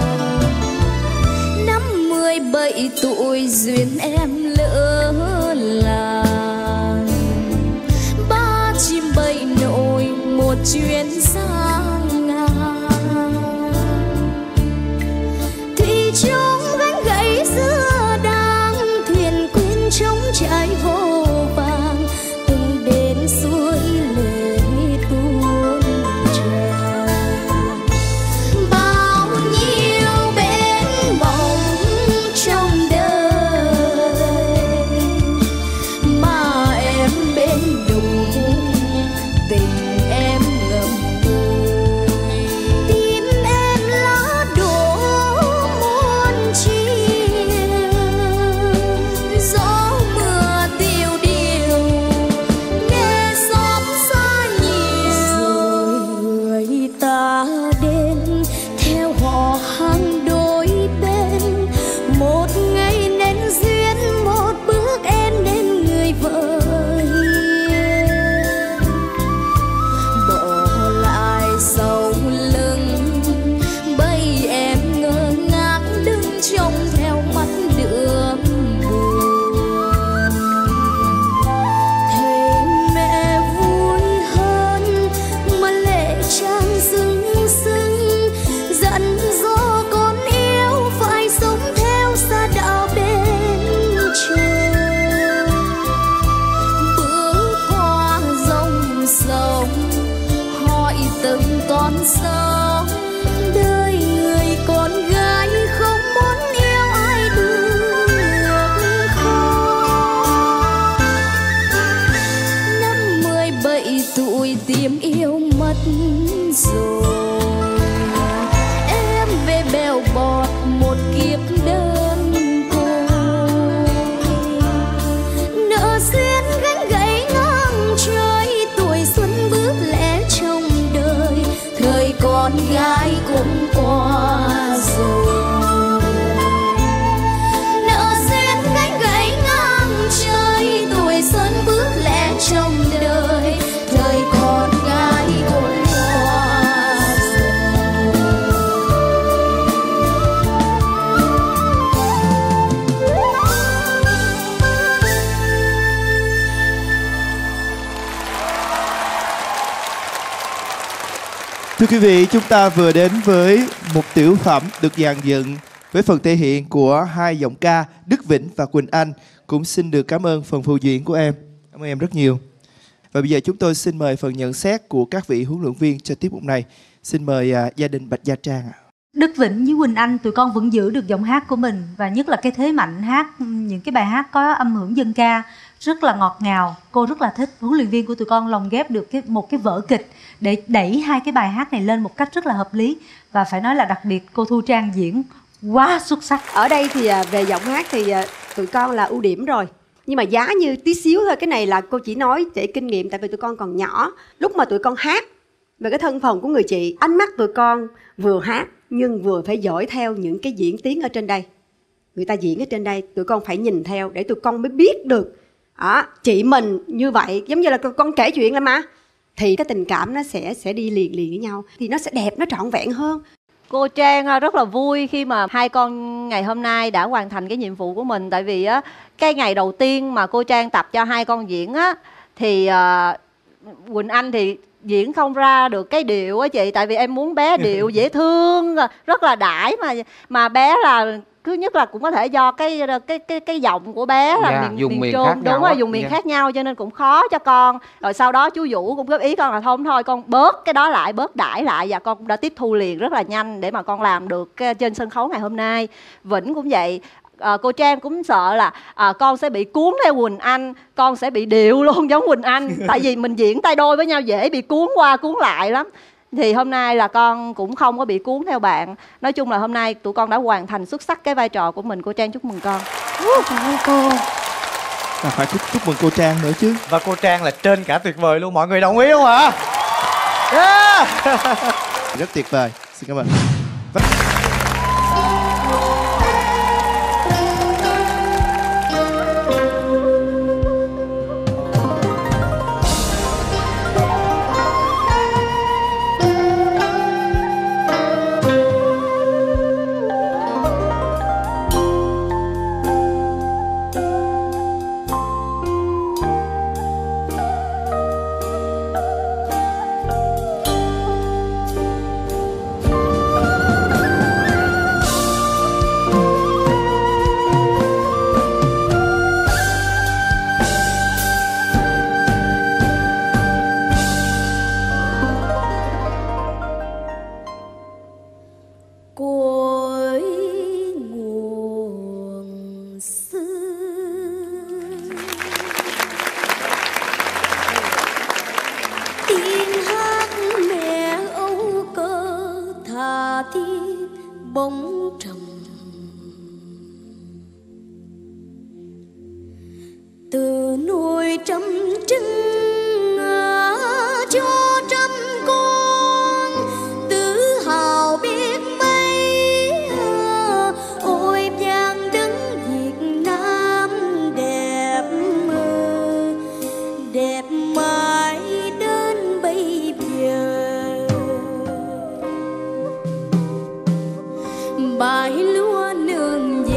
Năm 17 tuổi duyên em lỡ làng, ba chim bay nổi một chuyến sang ngang. Thủy chung gánh gãy giữa đang, thuyền quyến trống trải vô vàng. Từng đến suối lệ tuôn tràn, bao nhiêu bến bồng trong đời. rồi. Em về bèo bọt một kiếp đơn côi, nợ duyên gánh gãy ngang trời, tuổi xuân bước lẽ trong đời, thời con gái cũng qua rồi. Nợ duyên gánh gãy ngang trời, tuổi xuân bước lẽ trong đời, thời con gái cũng qua rồi. Thưa quý vị, chúng ta vừa đến với một tiểu phẩm được dàn dựng với phần thể hiện của hai giọng ca Đức Vĩnh và Quỳnh Anh. Cũng xin được cảm ơn phần phù duyện của em. Cảm ơn em rất nhiều. Và bây giờ chúng tôi xin mời phần nhận xét của các vị huấn luyện viên cho tiết mục này. Xin mời gia đình Bạch Gia Trang ạ. Đức Vĩnh với Quỳnh Anh, tụi con vẫn giữ được giọng hát của mình, và nhất là cái thế mạnh hát những cái bài hát có âm hưởng dân ca rất là ngọt ngào. Cô rất là thích. Huấn luyện viên của tụi con lồng ghép được một cái vở kịch để đẩy hai cái bài hát này lên một cách rất là hợp lý. Và phải nói là đặc biệt cô Thu Trang diễn quá xuất sắc. Ở đây thì về giọng hát thì tụi con là ưu điểm rồi. Nhưng mà giá như tí xíu thôi, cái này là cô chỉ nói để kinh nghiệm, tại vì tụi con còn nhỏ. Lúc mà tụi con hát về cái thân phận của người chị, ánh mắt tụi con vừa hát nhưng vừa phải dõi theo những cái diễn tiến ở trên đây. Người ta diễn ở trên đây, tụi con phải nhìn theo để tụi con mới biết được chị mình như vậy, giống như là con kể chuyện lên mà, thì cái tình cảm nó sẽ đi liền với nhau, thì nó sẽ đẹp, nó trọn vẹn hơn. Cô Trang rất là vui khi mà hai con ngày hôm nay đã hoàn thành cái nhiệm vụ của mình. Tại vì cái ngày đầu tiên mà cô Trang tập cho hai con diễn thì Quỳnh Anh thì diễn không ra được cái điệu á chị. Tại vì em muốn bé điệu dễ thương, rất là đãi, mà bé là thứ nhất là cũng có thể do cái giọng của bé là dùng miền Trung, khác nhau, đúng rồi, dùng miền khác nhau cho nên cũng khó cho con. Rồi sau đó chú Vũ cũng góp ý con là thôi con bớt cái đó lại, bớt đãi lại, và con cũng đã tiếp thu liền rất là nhanh để mà con làm được trên sân khấu ngày hôm nay. Vĩnh cũng vậy. Cô Trang cũng sợ là con sẽ bị cuốn theo Quỳnh Anh, con sẽ bị điệu luôn giống Quỳnh Anh. Tại vì mình diễn tay đôi với nhau dễ bị cuốn qua cuốn lại lắm. Thì hôm nay là con cũng không có bị cuốn theo bạn. Nói chung là hôm nay tụi con đã hoàn thành xuất sắc cái vai trò của mình. Cô Trang chúc mừng con. Cảm ơn cô. Và phải chúc mừng cô Trang nữa chứ. Và cô Trang là trên cả tuyệt vời luôn. Mọi người đồng ý không ạ? Yeah. Rất tuyệt vời. Xin cảm ơn.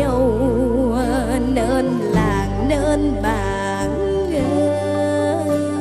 Nên làng nên bạn ơi.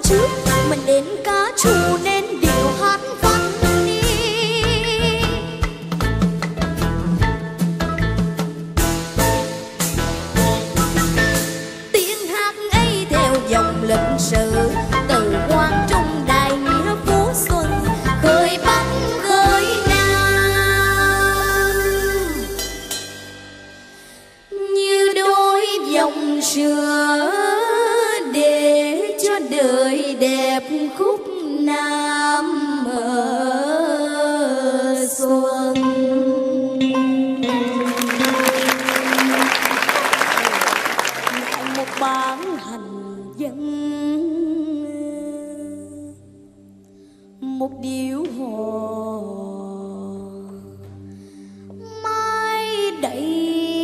trước mình đến cá trù nên điệu hát văn đi. Tiếng hát ấy theo dòng lịch sử từ Quang Trung Đại Nghĩa Phú Xuân khơi Bắc khơi Nam, như đôi dòng sữa để cho đời đẹp khúc Nam xuân. Một bản hành dân, một điệu hò mai đầy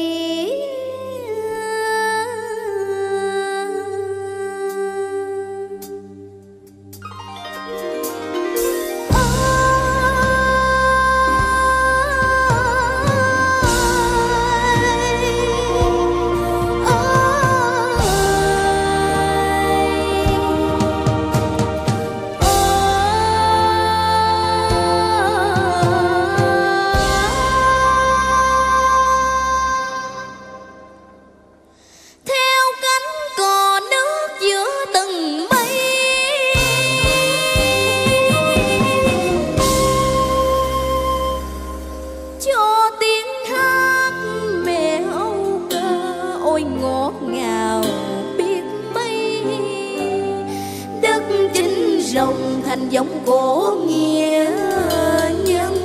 rồng thành giống cổ nghĩa nhân.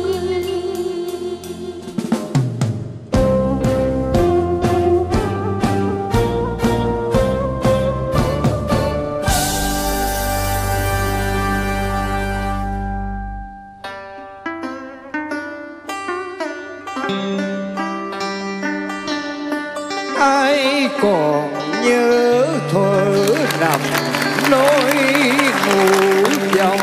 Ai còn nhớ thuở nằm nỗi ngủ dòng,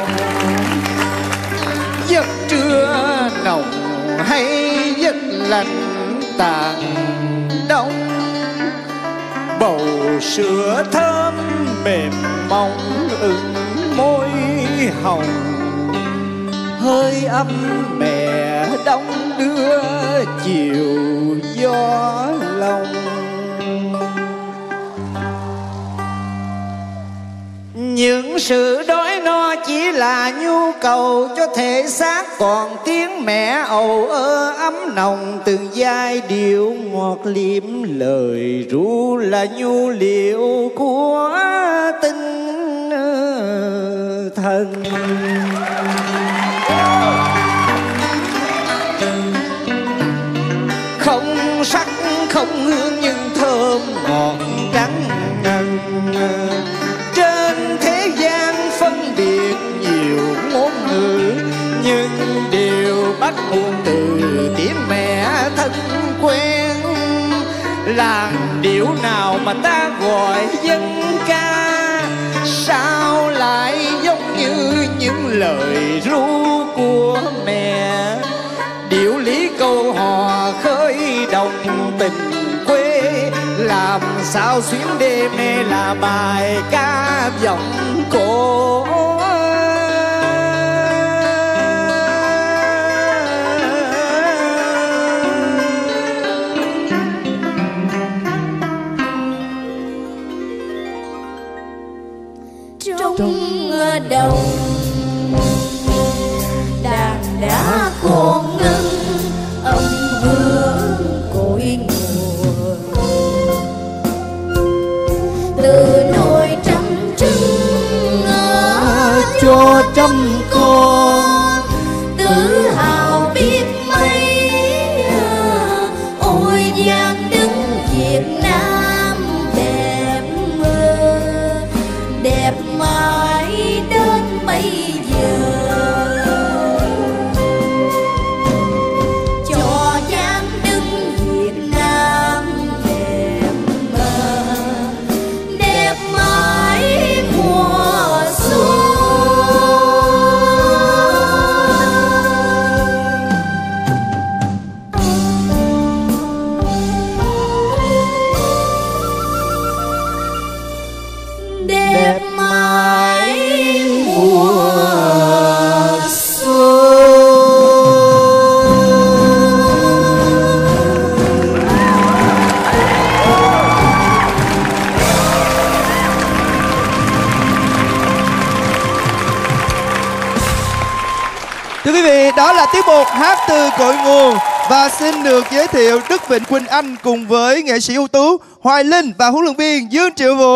giấc trưa nồng hay giấc lạnh tàn đông, bầu sữa thơm mềm mỏng ửng môi hồng, hơi ấm mẹ đong đưa chiều gió lòng. Những sự đói no chỉ là nhu cầu cho thể xác, còn tiếng mẹ ầu ơ ấm nồng từng giai điệu ngọt liếm, lời ru là nhu liệu của tinh thần. Không sắc không hương nhưng thơm ngọt trắng ngần, trên thế gian phân biệt nhiều ngôn ngữ nhưng đều bắt nguồn từ tiếng mẹ thân quen. Làn điệu nào mà ta gọi dân ca, sao lại giống như những lời ru của mẹ. Điệu lý câu hò khơi đồng tình quê, làm sao xuyến đê mê là bài ca vọng cổ. Trong đồng đàn đã còn ngân âm hương cội nguồn, từ nồi trăm trứng cho trăm con tự hào biết mấy. Ôi giang đứng Việt Nam đẹp đẹp mãi đến tiết mục Hát Từ Cội Nguồn. Và xin được giới thiệu Đức Vịnh Quỳnh Anh cùng với nghệ sĩ ưu tú Hoài Linh và huấn luyện viên Dương Triệu Vũ.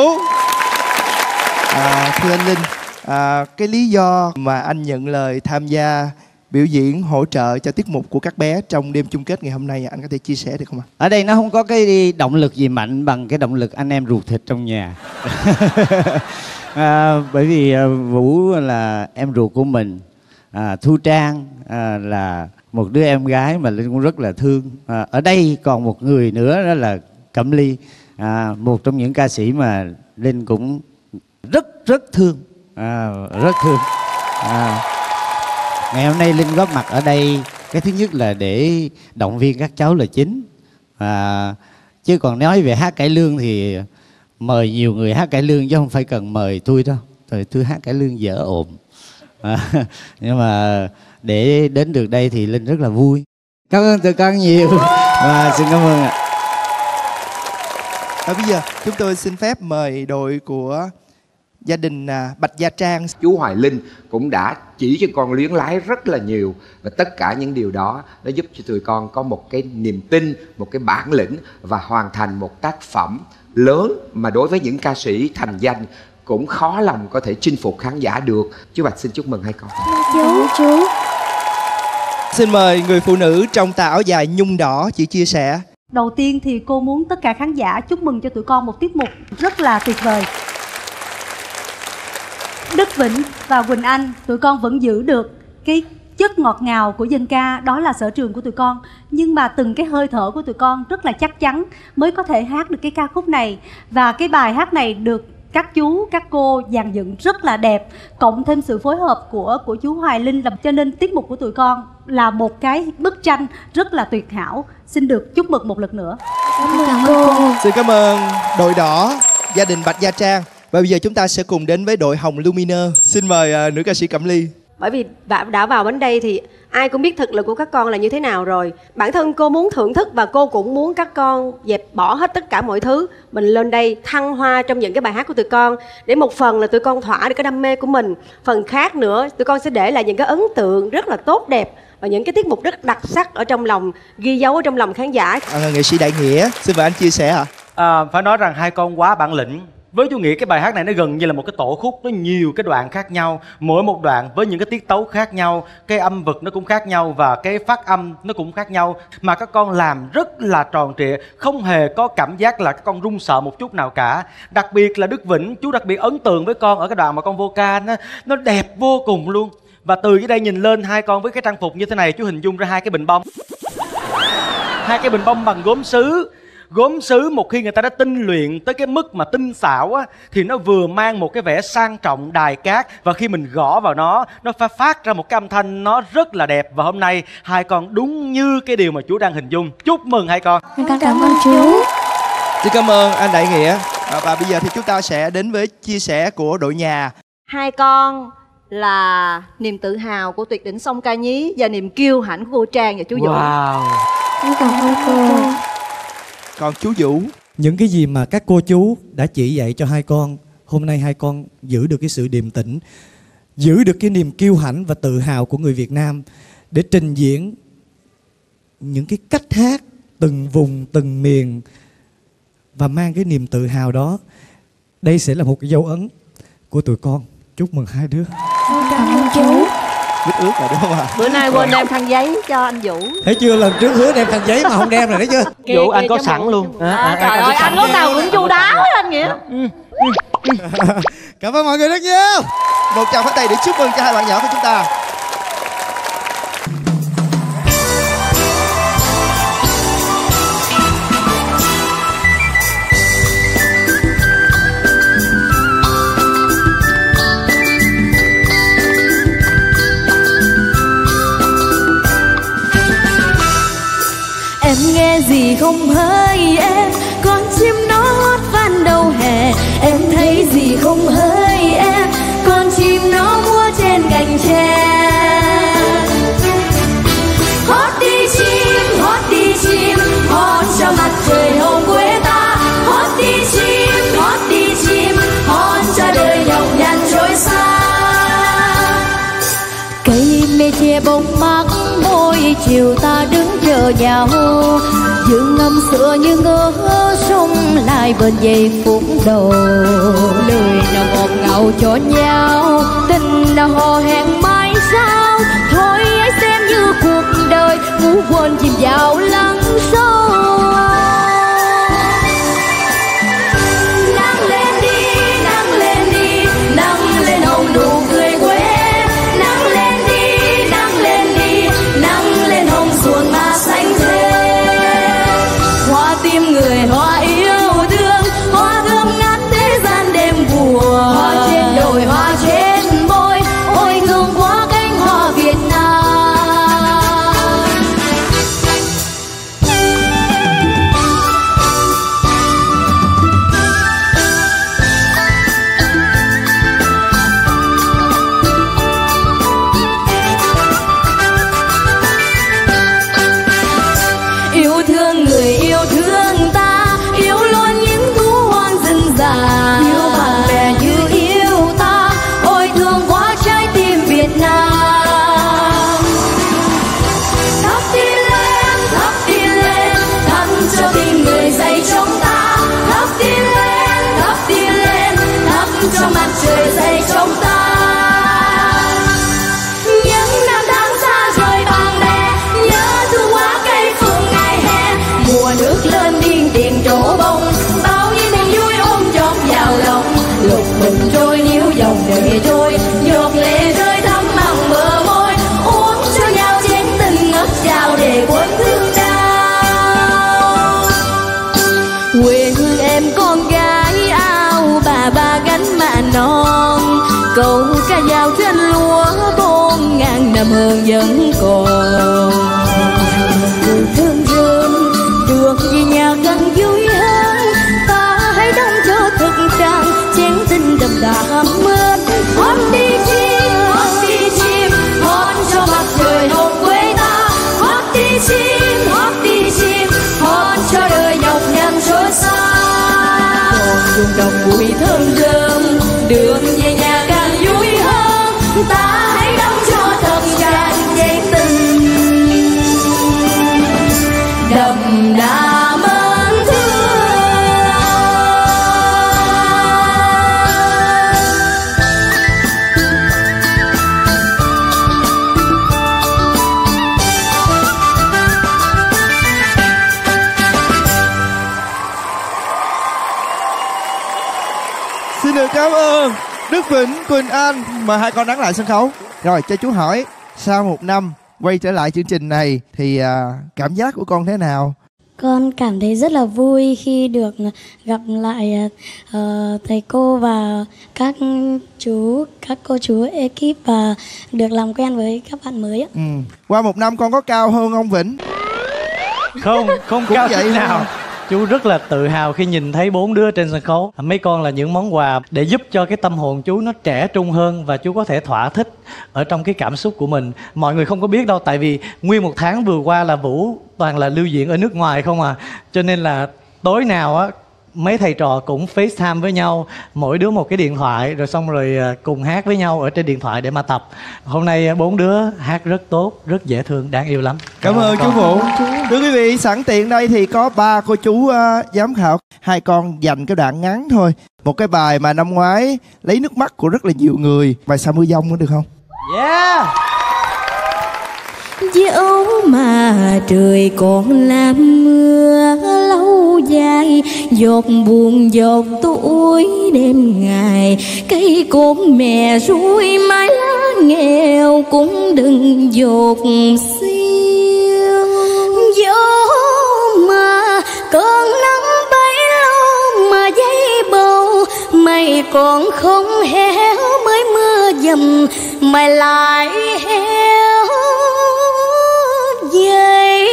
Thưa anh Linh, cái lý do mà anh nhận lời tham gia biểu diễn hỗ trợ cho tiết mục của các bé trong đêm chung kết ngày hôm nay, anh có thể chia sẻ được không ạ? Ở đây nó không có cái động lực gì mạnh bằng cái động lực anh em ruột thịt trong nhà. Bởi vì Vũ là em ruột của mình, Thu Trang là một đứa em gái mà Linh cũng rất là thương. Ở đây còn một người nữa đó là Cẩm Ly, một trong những ca sĩ mà Linh cũng rất thương, rất thương. Ngày hôm nay Linh góp mặt ở đây, cái thứ nhất là để động viên các cháu là chính. Chứ còn nói về hát cải lương thì mời nhiều người hát cải lương chứ không phải cần mời tôi đâu. Tôi hát cải lương dở ồn. Nhưng mà để đến được đây thì Linh rất là vui. Cảm ơn tụi con nhiều. Và xin cảm ơn ạ. Và bây giờ chúng tôi xin phép mời đội của gia đình Bạch Gia Trang. Chú Hoài Linh cũng đã chỉ cho con luyến lái rất là nhiều. Và tất cả những điều đó đã giúp cho tụi con có một cái niềm tin, một cái bản lĩnh và hoàn thành một tác phẩm lớn mà đối với những ca sĩ thành danh cũng khó lòng có thể chinh phục khán giả được. Chú Bạch xin chúc mừng hai con. Chú. Xin mời người phụ nữ trong tà áo dài nhung đỏ, chị chia sẻ. Đầu tiên thì cô muốn tất cả khán giả chúc mừng cho tụi con một tiết mục rất là tuyệt vời. Đức Vịnh và Quỳnh Anh, tụi con vẫn giữ được cái chất ngọt ngào của dân ca, đó là sở trường của tụi con. Nhưng mà từng cái hơi thở của tụi con rất là chắc chắn mới có thể hát được cái ca khúc này. Và cái bài hát này được các chú, các cô dàn dựng rất là đẹp, cộng thêm sự phối hợp của chú Hoài Linh, làm cho nên tiết mục của tụi con là một cái bức tranh rất là tuyệt hảo. Xin được chúc mừng một lần nữa. Cảm ơn cô. Xin cảm ơn đội đỏ, gia đình Bạch Gia Trang. Và bây giờ chúng ta sẽ cùng đến với đội hồng Lumineux. Xin mời nữ ca sĩ Cẩm Ly. Bởi vì đã vào đến đây thì ai cũng biết thực lực của các con là như thế nào rồi. Bản thân cô muốn thưởng thức và cô cũng muốn các con dẹp bỏ hết tất cả mọi thứ. Mình lên đây thăng hoa trong những cái bài hát của tụi con, để một phần là tụi con thỏa được cái đam mê của mình, phần khác nữa tụi con sẽ để lại những cái ấn tượng rất là tốt đẹp và những cái tiết mục rất đặc sắc ở trong lòng, ghi dấu ở trong lòng khán giả. Nghệ sĩ Đại Nghĩa, xin mời anh chia sẻ ạ. Phải nói rằng hai con quá bản lĩnh. Với chú nghĩ cái bài hát này nó gần như là một cái tổ khúc, nó nhiều cái đoạn khác nhau, mỗi một đoạn với những cái tiết tấu khác nhau, cái âm vực nó cũng khác nhau và cái phát âm nó cũng khác nhau, mà các con làm rất là tròn trịa, không hề có cảm giác là các con run sợ một chút nào cả. Đặc biệt là Đức Vĩnh, chú đặc biệt ấn tượng với con ở cái đoạn mà con vô ca, nó đẹp vô cùng luôn. Và từ dưới đây nhìn lên hai con với cái trang phục như thế này, chú hình dung ra hai cái bình bông, hai cái bình bông bằng gốm sứ. Gốm sứ một khi người ta đã tinh luyện tới cái mức mà tinh xảo á, thì nó vừa mang một cái vẻ sang trọng đài cát, và khi mình gõ vào nó phát ra một cái âm thanh nó rất là đẹp. Và hôm nay hai con đúng như cái điều mà chú đang hình dung. Chúc mừng hai con. Cảm ơn chú. Xin cảm ơn anh Đại Nghĩa. Và bây giờ thì chúng ta sẽ đến với chia sẻ của đội nhà. Hai con là niềm tự hào của tuyệt đỉnh sông Ca Nhí và niềm kiêu hãnh của cô Trang và chú Vũ. Wow. Cảm ơn cô. Còn chú Vũ, những cái gì mà các cô chú đã chỉ dạy cho hai con, hôm nay hai con giữ được cái sự điềm tĩnh, giữ được cái niềm kiêu hãnh và tự hào của người Việt Nam để trình diễn những cái cách hát từng vùng, từng miền và mang cái niềm tự hào đó. Đây sẽ là một cái dấu ấn của tụi con. Chúc mừng hai đứa. Cảm ơn chú. Bít ướt rồi đúng không ạ? Bữa nay quên đem khăn giấy cho anh Vũ. Thấy chưa, lần trước hứa đem khăn giấy mà không đem rồi, thấy chưa? Vũ anh có sẵn luôn. Trời ơi, anh lúc nào cũng chu đáo anh Nghĩa. Cảm ơn mọi người rất nhiều. Một tràng pháo tay để chúc mừng cho hai bạn nhỏ của chúng ta. Em nghe gì không hỡi em, con chim nó hót van đầu hè. Em thấy gì không hỡi em, con chim nó múa trên cành tre. Hót đi chim, hót cho mặt trời hồng quê ta. Hót đi chim, hót cho đời nhọc nhằn trôi xa. Cây mê che bông mắc chiều ta đứng chờ nhau, dương ngâm xưa như ngỡ sông lại bên giây phút đầu. Lời nào ngọt ngào cho nhau, tình nào hò hẹn mãi sao. Thôi hãy xem như cuộc đời ngủ quên chìm vào lắng sâu. Nắng lên đi, nắng lên đi, nắng lên hồng nụ cười quê. Nắng lên đi, nắng lên đi, nắng lên hồng xuồng mà xanh thê. Hoa tim người, hoa yêu thương, hoa thơm ngát thế gian đêm buồn. Hoa trên đồi, hoa trên môi, ôi thương quá cánh hoa Việt Nam. Yêu thương người yêu thương ta, yêu luôn những thú hoang rừng già. Yêu bạn bè như yêu ta, ôi thương quá trái tim Việt Nam. Thắp đi lên, thắp đi lên, thắp cho tình người dậy trong ta. Thắp đi lên, thắp đi lên, thắp cho mặt trời dậy trong ta. Những năm tháng xa rời bạn bè, nhớ thương quá cây phượng ngày hè. Mùa nước lên điên điền trổ bông, bao nhiêu niềm vui ôm chọn vào lòng. Lục bình trôi níu dòng đời trôi, giọt lệ rơi thấm mặn bờ môi. Uống cho nhau chén tình ngất trào để quên thương đau. Quê hương em con gái ao bà gánh mạ non. Câu ca dao trên lúa bôn ngàn năm hơn vẫn còn. Cười thương rơm được về nhà gần vui hơn. Ta hãy đong cho thực trang chén tình đậm đà mến. Hót đi chim, hót đi chim, hót cho mặt trời hồng quê ta. Hót đi chim, hót đi chim, hót cho đời nhọc nhằn trôi xa. Còn vùng đồng bụi thơm rơm, đường về nhà càng vui hơn. Ta hãy đong cho thật tràn chén tình đậm đà mến thương. Xin được cảm ơn Đức Vĩnh, Quỳnh Anh. Mời hai con đắng lại sân khấu. Rồi cho chú hỏi, sau một năm quay trở lại chương trình này thì cảm giác của con thế nào? Con cảm thấy rất là vui khi được gặp lại thầy cô và các cô chú ekip và được làm quen với các bạn mới ạ. Qua một năm con có cao hơn ông Vĩnh? Không Cũng cao vậy chút nào. hả? Chú rất là tự hào khi nhìn thấy 4 đứa trên sân khấu. Mấy con là những món quà để giúp cho cái tâm hồn chú nó trẻ trung hơn và chú có thể thỏa thích ở trong cái cảm xúc của mình. Mọi người không có biết đâu, tại vì nguyên một tháng vừa qua là Vũ toàn là lưu diễn ở nước ngoài không à. Cho nên là tối nào á mấy thầy trò cũng FaceTime với nhau, mỗi đứa một cái điện thoại, rồi xong rồi cùng hát với nhau ở trên điện thoại để mà tập. Hôm nay 4 đứa hát rất tốt, rất dễ thương, đáng yêu lắm. Cảm ơn chú Vũ. Thưa quý vị, sẵn tiện đây thì có 3 cô chú giám khảo. Hai con dành cái đoạn ngắn thôi. Một cái bài mà năm ngoái lấy nước mắt của rất là nhiều người. Bài Sa Mưa Dông có được không? Yeah. Dẫu mà trời còn làm mưa lâu dài, giọt buồn giọt tuổi đêm ngày, cây cột mẹ ruôi mái lá nghèo cũng đừng dột xiêu. Dẫu mà cơn nắng bay lâu mà giấy bầu, mày còn không héo mới mưa dầm, mày lại héo vậy.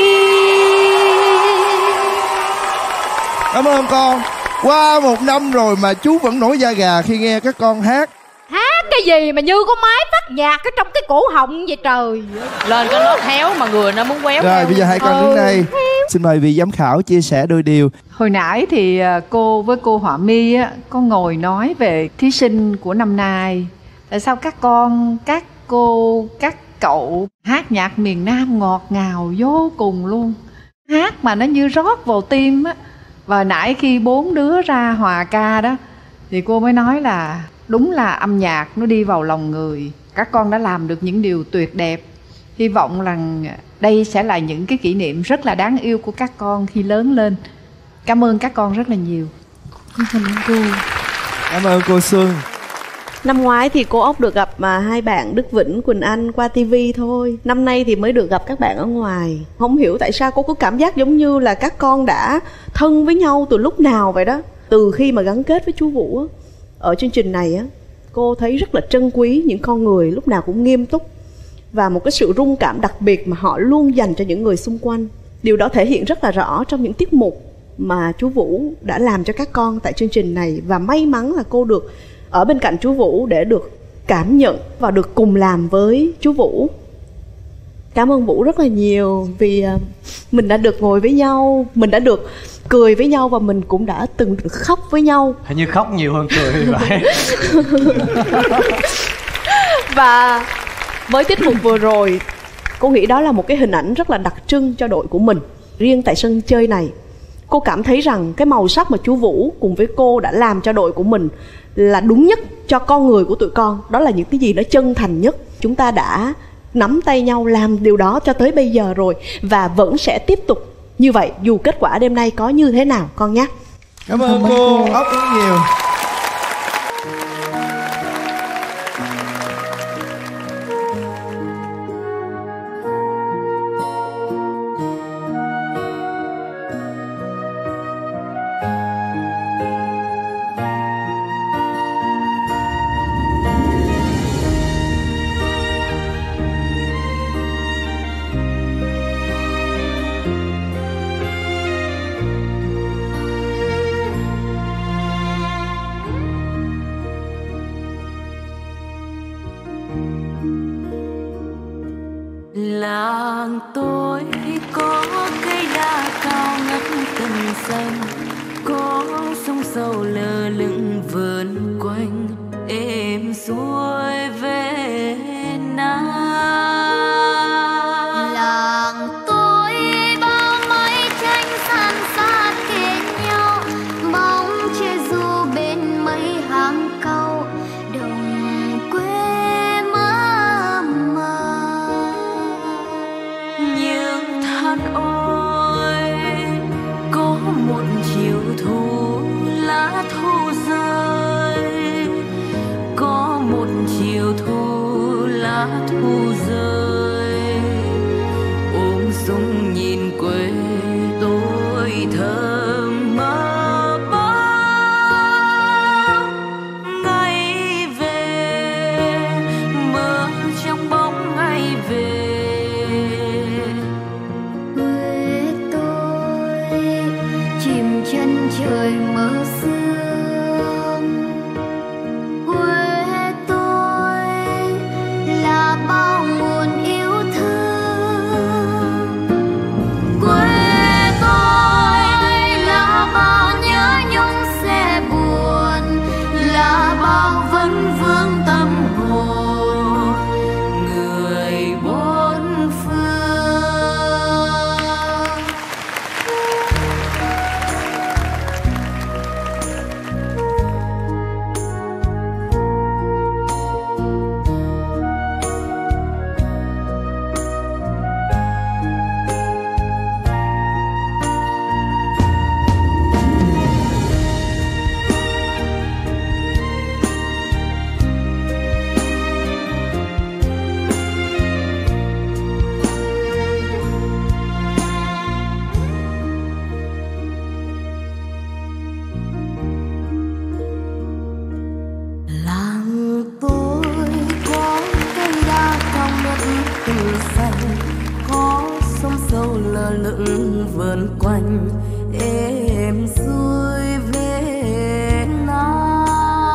Cảm ơn con. Qua một năm rồi mà chú vẫn nổi da gà khi nghe các con hát. Hát cái gì mà như có máy phát nhạc ở trong cái cổ họng vậy trời. Lên cái nó héo mà người nó muốn quéo. Rồi bây giờ hai con đứng đây. Xin mời vị giám khảo chia sẻ đôi điều. Hồi nãy thì cô với cô Họa My á, có ngồi nói về thí sinh của năm nay. Tại sao các con, các cô, các cậu hát nhạc miền Nam ngọt ngào vô cùng luôn. Hát mà nó như rót vào tim á. Và nãy khi 4 đứa ra hòa ca đó thì cô mới nói là đúng là âm nhạc nó đi vào lòng người. Các con đã làm được những điều tuyệt đẹp. Hy vọng rằng đây sẽ là những cái kỷ niệm rất là đáng yêu của các con khi lớn lên. Cảm ơn các con rất là nhiều. Cảm ơn cô. Cảm ơn cô Xuân. Năm ngoái thì cô Ốc được gặp hai bạn Đức Vĩnh, Quỳnh Anh qua tivi thôi. Năm nay thì mới được gặp các bạn ở ngoài. Không hiểu tại sao cô có cảm giác giống như là các con đã thân với nhau từ lúc nào vậy đó. Từ khi mà gắn kết với chú Vũ á, ở chương trình này á, cô thấy rất là trân quý những con người lúc nào cũng nghiêm túc và một cái sự rung cảm đặc biệt mà họ luôn dành cho những người xung quanh. Điều đó thể hiện rất là rõ trong những tiết mục mà chú Vũ đã làm cho các con tại chương trình này. Và may mắn là cô được ở bên cạnh chú Vũ để được cảm nhận và được cùng làm với chú Vũ. Cảm ơn Vũ rất là nhiều vì mình đã được ngồi với nhau, mình đã được cười với nhau và mình cũng đã từng được khóc với nhau. Hình như khóc nhiều hơn cười vậy. Và với tiết mục vừa rồi, cô nghĩ đó là một cái hình ảnh rất là đặc trưng cho đội của mình. Riêng tại sân chơi này, cô cảm thấy rằng cái màu sắc mà chú Vũ cùng với cô đã làm cho đội của mình là đúng nhất cho con người của tụi con. Đó là những cái gì nó chân thành nhất. Chúng ta đã nắm tay nhau làm điều đó cho tới bây giờ rồi, và vẫn sẽ tiếp tục như vậy dù kết quả đêm nay có như thế nào con nhé. Cảm ơn cô Ốc rất nhiều. Làng tôi có cây đa cao ngất tầng xanh, có sông sâu lơ lửng vờn quanh, êm xuôi về Nam. Làng tôi bao mái tranh san sát kề nhau, bóng che du bên mấy hàng cau, đồng quê mơ màng. Nhưng than ôi, có một chiều thu lá thu rơi, có một chiều thu lá thu rơi, ôm sông nhìn quê tôi thầm mơ bóng ngày về, mơ trong bóng ngày về. Quê tôi chìm chân trời mơ sương, quê tôi là bao nguồn yêu thương, quê tôi là bao nhớ nhung sẽ buồn, là bao vấn vương tâm hồn người bốn phương. Làng tôi có cây đa cao ngất từ xanh, có sông sâu lơ lửng vờn quanh, êm xuôi về Nam.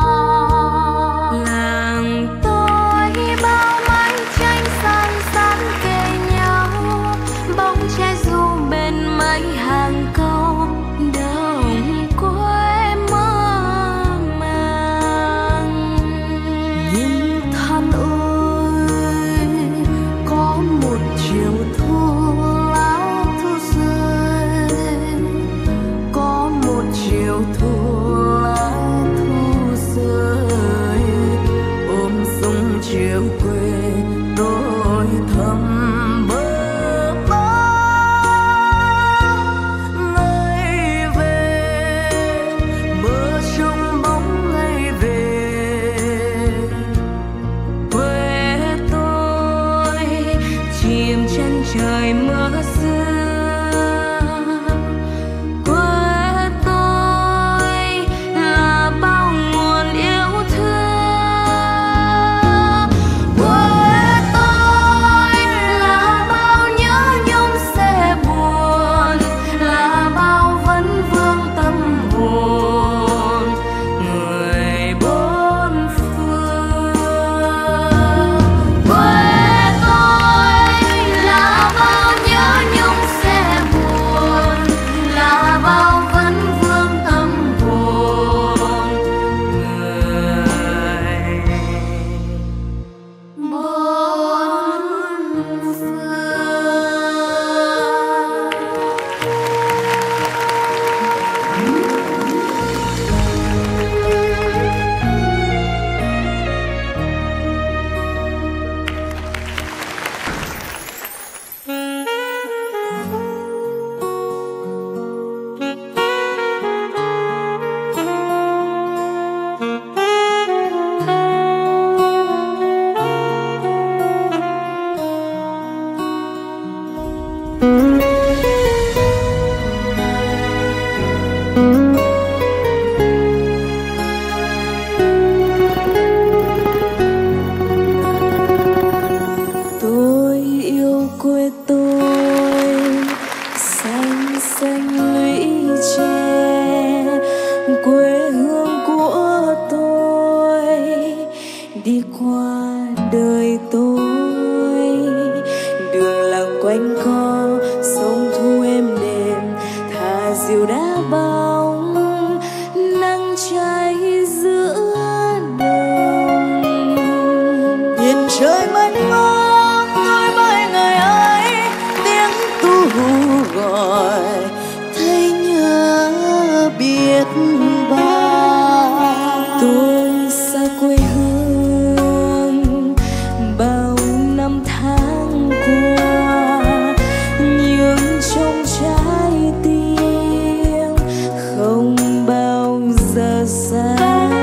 Làng tôi bao mái tranh san sát kề nhau, bóng che du bên mấy hàng cau, đồng quê mơ màng. Nhưng than ôi, gọi thấy nhớ biết bao. Tôi xa quê hương bao năm tháng qua, nhưng trong trái tim không bao giờ xa.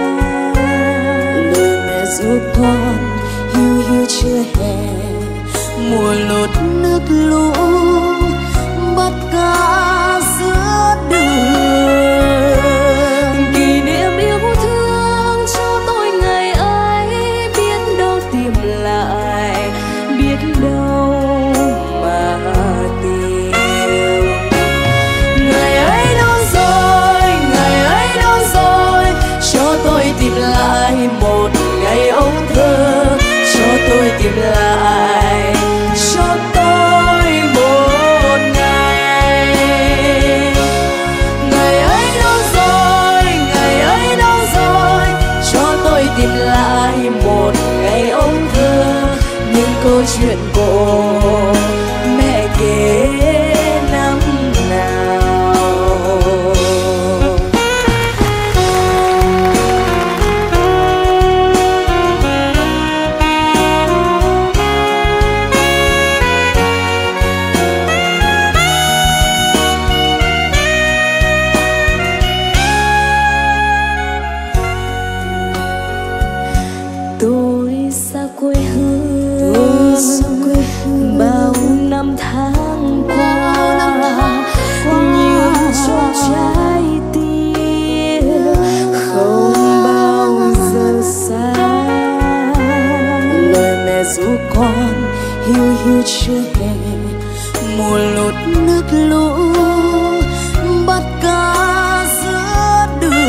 Lời mẹ ru con hiu hiu chưa hè, mùa lụt nước lũ bắt cá giữa đường. Kỷ niệm yêu thương cho tôi ngày ấy, biết đâu tìm lại, biết đâu mà tìm. Ngày ấy đâu rồi, ngày ấy đâu rồi, cho tôi tìm lại một ngày ấu thơ, cho tôi tìm lại, cho tôi một ngày. Ngày ấy đâu rồi, ngày ấy đâu rồi, cho tôi tìm lại một ngày ấu thơ, những câu chuyện cổ mẹ kể năm nào. Tôi xa quê hương bao năm tháng qua, nhưng trong trái tim không bao giờ xa. Lời mẹ ru con hiu hiu chưa hè, mùa lụt nước lũ bắt cá giữa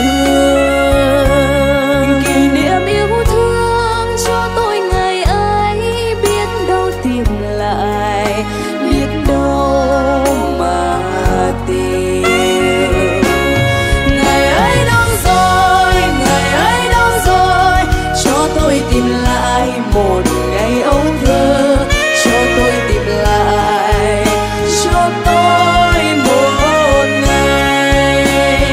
đường. Kỷ niệm yêu thương cho tôi ngày ấy, biết đâu tìm lại, biết đâu mà tìm. Ngày ấy đâu rồi, ngày ấy đâu rồi, cho tôi tìm lại một ngày ấu thơ, cho tôi tìm lại, cho tôi một ngày.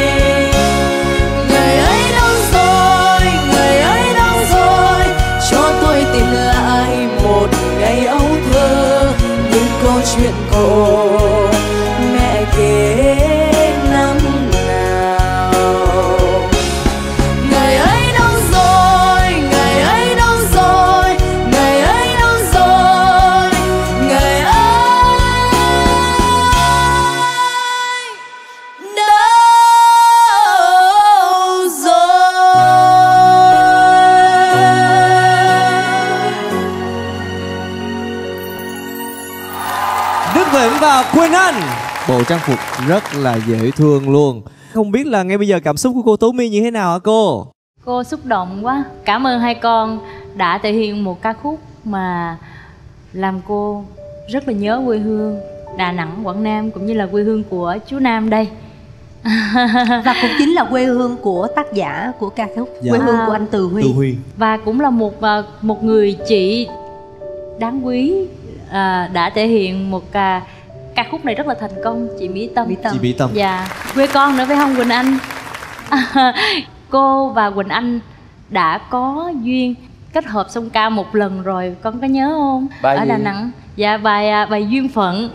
Ngày ấy đâu rồi, ngày ấy đâu rồi, cho tôi tìm lại một ngày ấu thơ, những câu chuyện cổ mẹ kể năm nào. Ngày ấy đâu rồi, ngày ấy đâu rồi, ngày ấy đâu rồi, ngày ấy đâu Đức Vĩnh và Quỳnh Anh, bộ trang phục rất là dễ thương luôn. Không biết là ngay bây giờ cảm xúc của cô Tú My như thế nào hả cô? Cô xúc động quá. Cảm ơn hai con đã thể hiện một ca khúc mà làm cô rất là nhớ quê hương Đà Nẵng, Quảng Nam, cũng như là quê hương của chú Nam đây. Và cũng chính là quê hương của tác giả của ca khúc, quê hương của anh Từ Huy. Và cũng là một người chị đáng quý, đã thể hiện một ca khúc này rất là thành công, chị Mỹ Tâm. Chị Mỹ Tâm. Dạ, quê con nữa phải không Quỳnh Anh? Cô và Quỳnh Anh đã có duyên kết hợp song ca một lần rồi, con có nhớ không? Bài ở gì? Đà Nẵng. Dạ, bài Duyên Phận.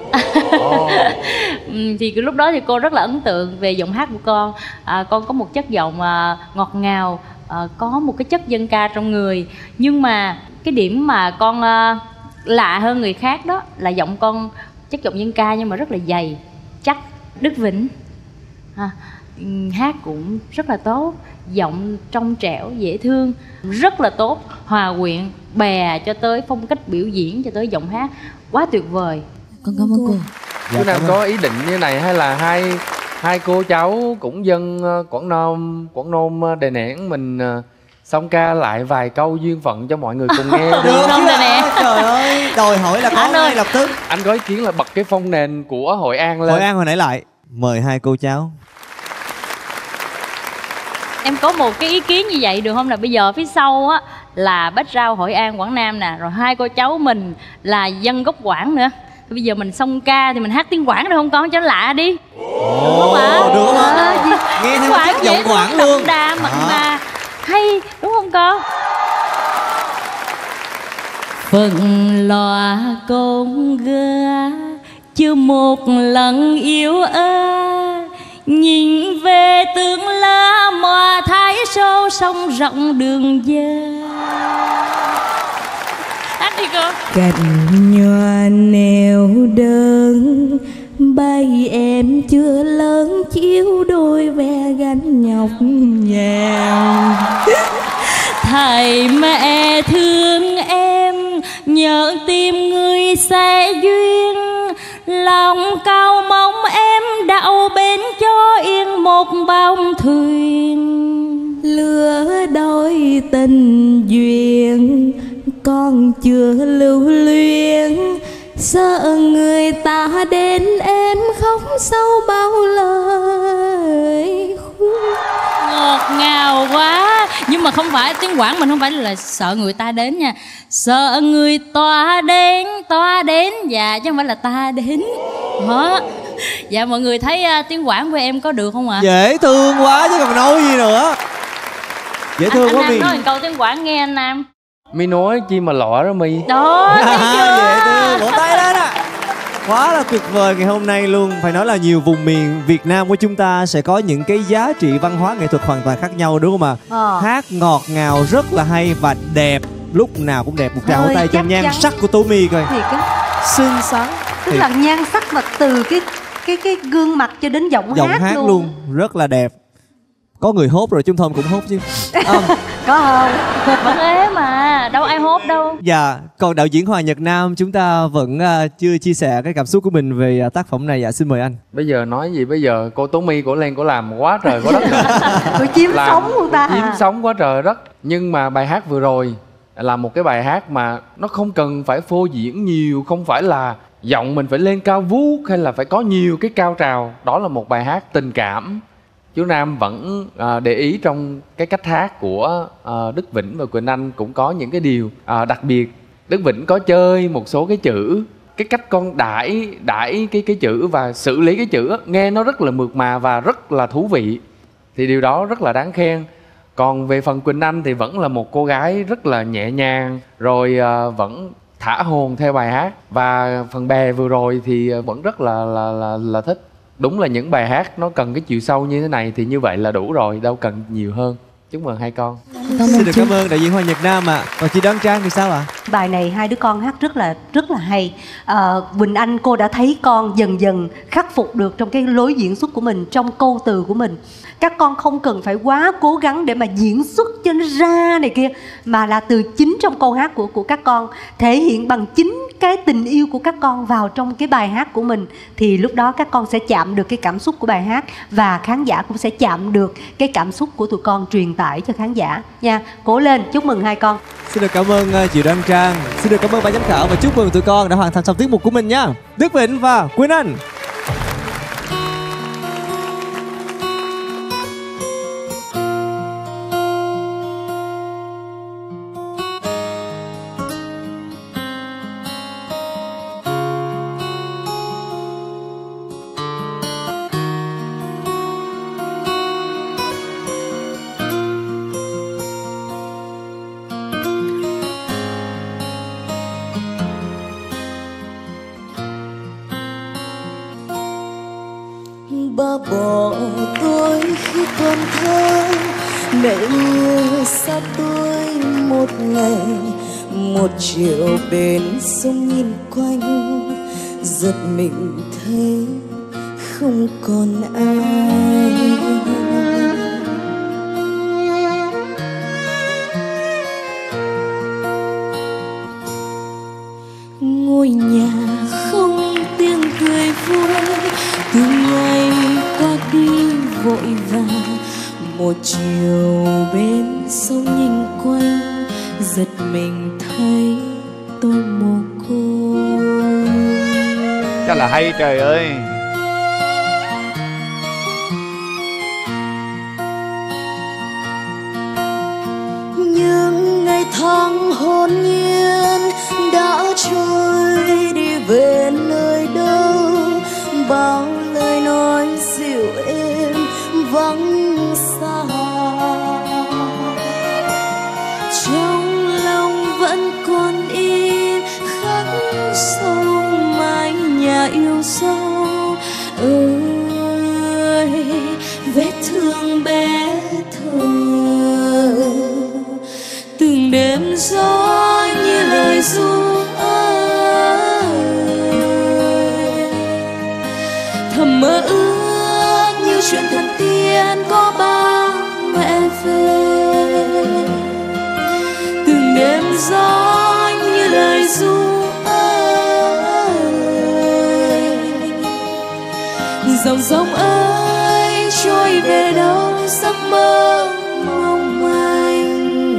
Thì cái lúc đó thì cô rất là ấn tượng về giọng hát của con. Con có một chất giọng ngọt ngào, có một cái chất dân ca trong người. Nhưng mà cái điểm mà con lạ hơn người khác đó là giọng con chất giọng dân ca nhưng mà rất là dày, chắc. Đức Vĩnh hát cũng rất là tốt, giọng trong trẻo dễ thương, rất là tốt, hòa quyện bè cho tới phong cách biểu diễn cho tới giọng hát quá tuyệt vời. Con cảm ơn cô. Chú Nam có ý định như này hay là hai cô cháu cũng dân Quảng Nôm Đà Nẵng mình song ca lại vài câu duyên phận cho mọi người cùng nghe Được chứ ạ. Trời ơi, đòi hỏi là có ngay lập tức. Anh có ý kiến là bật cái phông nền của Hội An lên. Hội An hồi nãy lại. Mời hai cô cháu. Em có một cái ý kiến như vậy được không, là bây giờ phía sau á là Bách Rau Hội An Quảng Nam nè, rồi hai cô cháu mình là dân gốc Quảng nữa, Bây giờ mình song ca thì mình hát tiếng Quảng được không con, cho nó lạ đi. Được không ạ? Được không ạ? Nghe theo chất giọng Quảng luôn. Đà mặn mà hay đúng không con? Phận lòa con gà chưa một lần yêu ơi, nhìn về tương lá mà thái sâu sông rộng đường dài. Hát đi con. Cành nhòa neo đơn, bay em chưa lớn chiếu đôi ve gánh nhọc nhằn. Thầy mẹ thương em, nhớ tìm người sẽ duyên, lòng cao mong em đậu bên cho yên một bóng thuyền. Lứa đôi tình duyên con chưa lưu luyến, sợ người ta đến em khóc sau bao lời khuyên. Ngọt ngào quá. Nhưng mà không phải tiếng Quảng mình không phải là sợ người ta đến nha, sợ người ta đến dạ, chứ không phải là ta đến đó. Dạ mọi người thấy tiếng Quảng của em có được không ạ? Dễ thương quá chứ còn nói gì nữa. Dễ thương anh quá Nam Mi. nói một câu tiếng Quảng nghe anh Nam. Mi nói chi mà lọ đó Mi. Đó, thấy chưa? Dễ thương, vỗ tay lên ạ. Quá là tuyệt vời ngày hôm nay luôn. Phải nói là nhiều vùng miền Việt Nam của chúng ta sẽ có những cái giá trị văn hóa nghệ thuật hoàn toàn khác nhau đúng không ạ? Hát ngọt ngào rất là hay và đẹp, lúc nào cũng đẹp. Một tràng vỗ tay cho nhan sắc của Tố My coi. Thiệt á. Xinh xắn. Tức là nhan sắc mà từ cái gương mặt cho đến giọng hát luôn. Rất là đẹp. Có người hốt rồi, chúng Thơm cũng hốt chứ. Có không? Vẫn ế mà, đâu ai hốt đâu. Dạ, còn đạo diễn Hoàng Nhật Nam chúng ta vẫn chưa chia sẻ cái cảm xúc của mình về tác phẩm này. Dạ, xin mời anh. Bây giờ nói gì, bây giờ cô Tố My cổ lên cổ làm quá trời quá đất rồi. Cô chiếm sống luôn ta. Chiếm sống quá trời đất. Nhưng mà bài hát vừa rồi là một cái bài hát mà nó không cần phải phô diễn nhiều, không phải là giọng mình phải lên cao vút hay là phải có nhiều cái cao trào. Đó là một bài hát tình cảm. Chú Nam vẫn để ý trong cái cách hát của Đức Vĩnh và Quỳnh Anh cũng có những cái điều đặc biệt. Đức Vĩnh có chơi một số cái chữ, cái cách con đãi cái chữ và xử lý cái chữ nghe nó rất là mượt mà và rất là thú vị. Thì điều đó rất là đáng khen. Còn về phần Quỳnh Anh thì vẫn là một cô gái rất là nhẹ nhàng, rồi vẫn thả hồn theo bài hát. Và phần bè vừa rồi thì vẫn rất là thích. Đúng là những bài hát nó cần cái chiều sâu như thế này thì như vậy là đủ rồi, đâu cần nhiều hơn. Chúc mừng hai con. Xin được cảm ơn đạo diễn Hoàng Nhật Nam ạ. Còn chị Đoan Trang thì sao ạ? Bài này hai đứa con hát rất là hay. Quỳnh Anh cô đã thấy con dần dần khắc phục được trong cái lối diễn xuất của mình, trong câu từ của mình. Các con không cần phải quá cố gắng để mà diễn xuất cho nó ra này kia, mà là từ chính trong câu hát của các con, thể hiện bằng chính cái tình yêu của các con vào trong cái bài hát của mình. Thì lúc đó các con sẽ chạm được cái cảm xúc của bài hát, và khán giả cũng sẽ chạm được cái cảm xúc của tụi con truyền tải cho khán giả nha. Cố lên, chúc mừng hai con. Xin được cảm ơn chị Đoan Trang, xin được cảm ơn ban giám khảo và chúc mừng tụi con đã hoàn thành xong tiết mục của mình nha. Đức Vĩnh và Quỳnh Anh. Ba bỏ tôi khi còn thơ, mẹ yêu xa tôi một ngày, một chiều bên sông nhìn quanh, giật mình thấy không còn ai. Ngôi nhà không tiếng cười vui, từ ngày qua đi vội vàng, một chiều bên sông nhìn quanh, giật mình thấy tôi mồ côi. Chắc là hay trời ơi. Những ngày tháng hồn nhiên đã trôi đi về nơi đâu, bao lời nói dịu êm vắng xa. Trong lòng vẫn còn in khắc sâu mái nhà yêu dấu ơi, vết thương bé thơ. Từng đêm gió như lời ru ơi, thầm mơ ước như chuyện thần tiên có ba mẹ về. Từng đêm gió như lời ru ơi, dòng sông ơi trôi về đâu giấc mơ mong manh.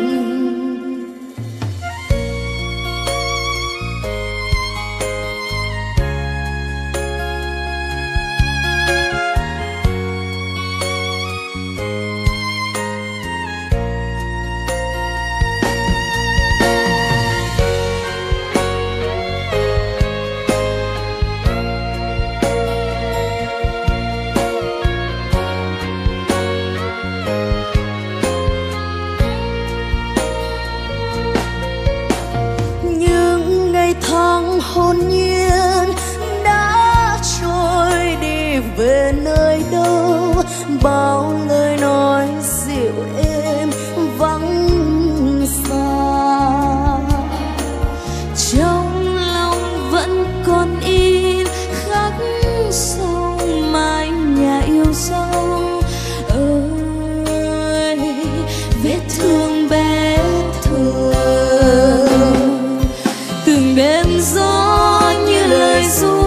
Hồn nhiên đã trôi đi về nơi đâu, bao lời nói dịu êm vắng xa. Trong lòng vẫn còn in khắc sâu mái nhà yêu dấu ơi, vết thương bé thơ. Từng đêm gió như lời ru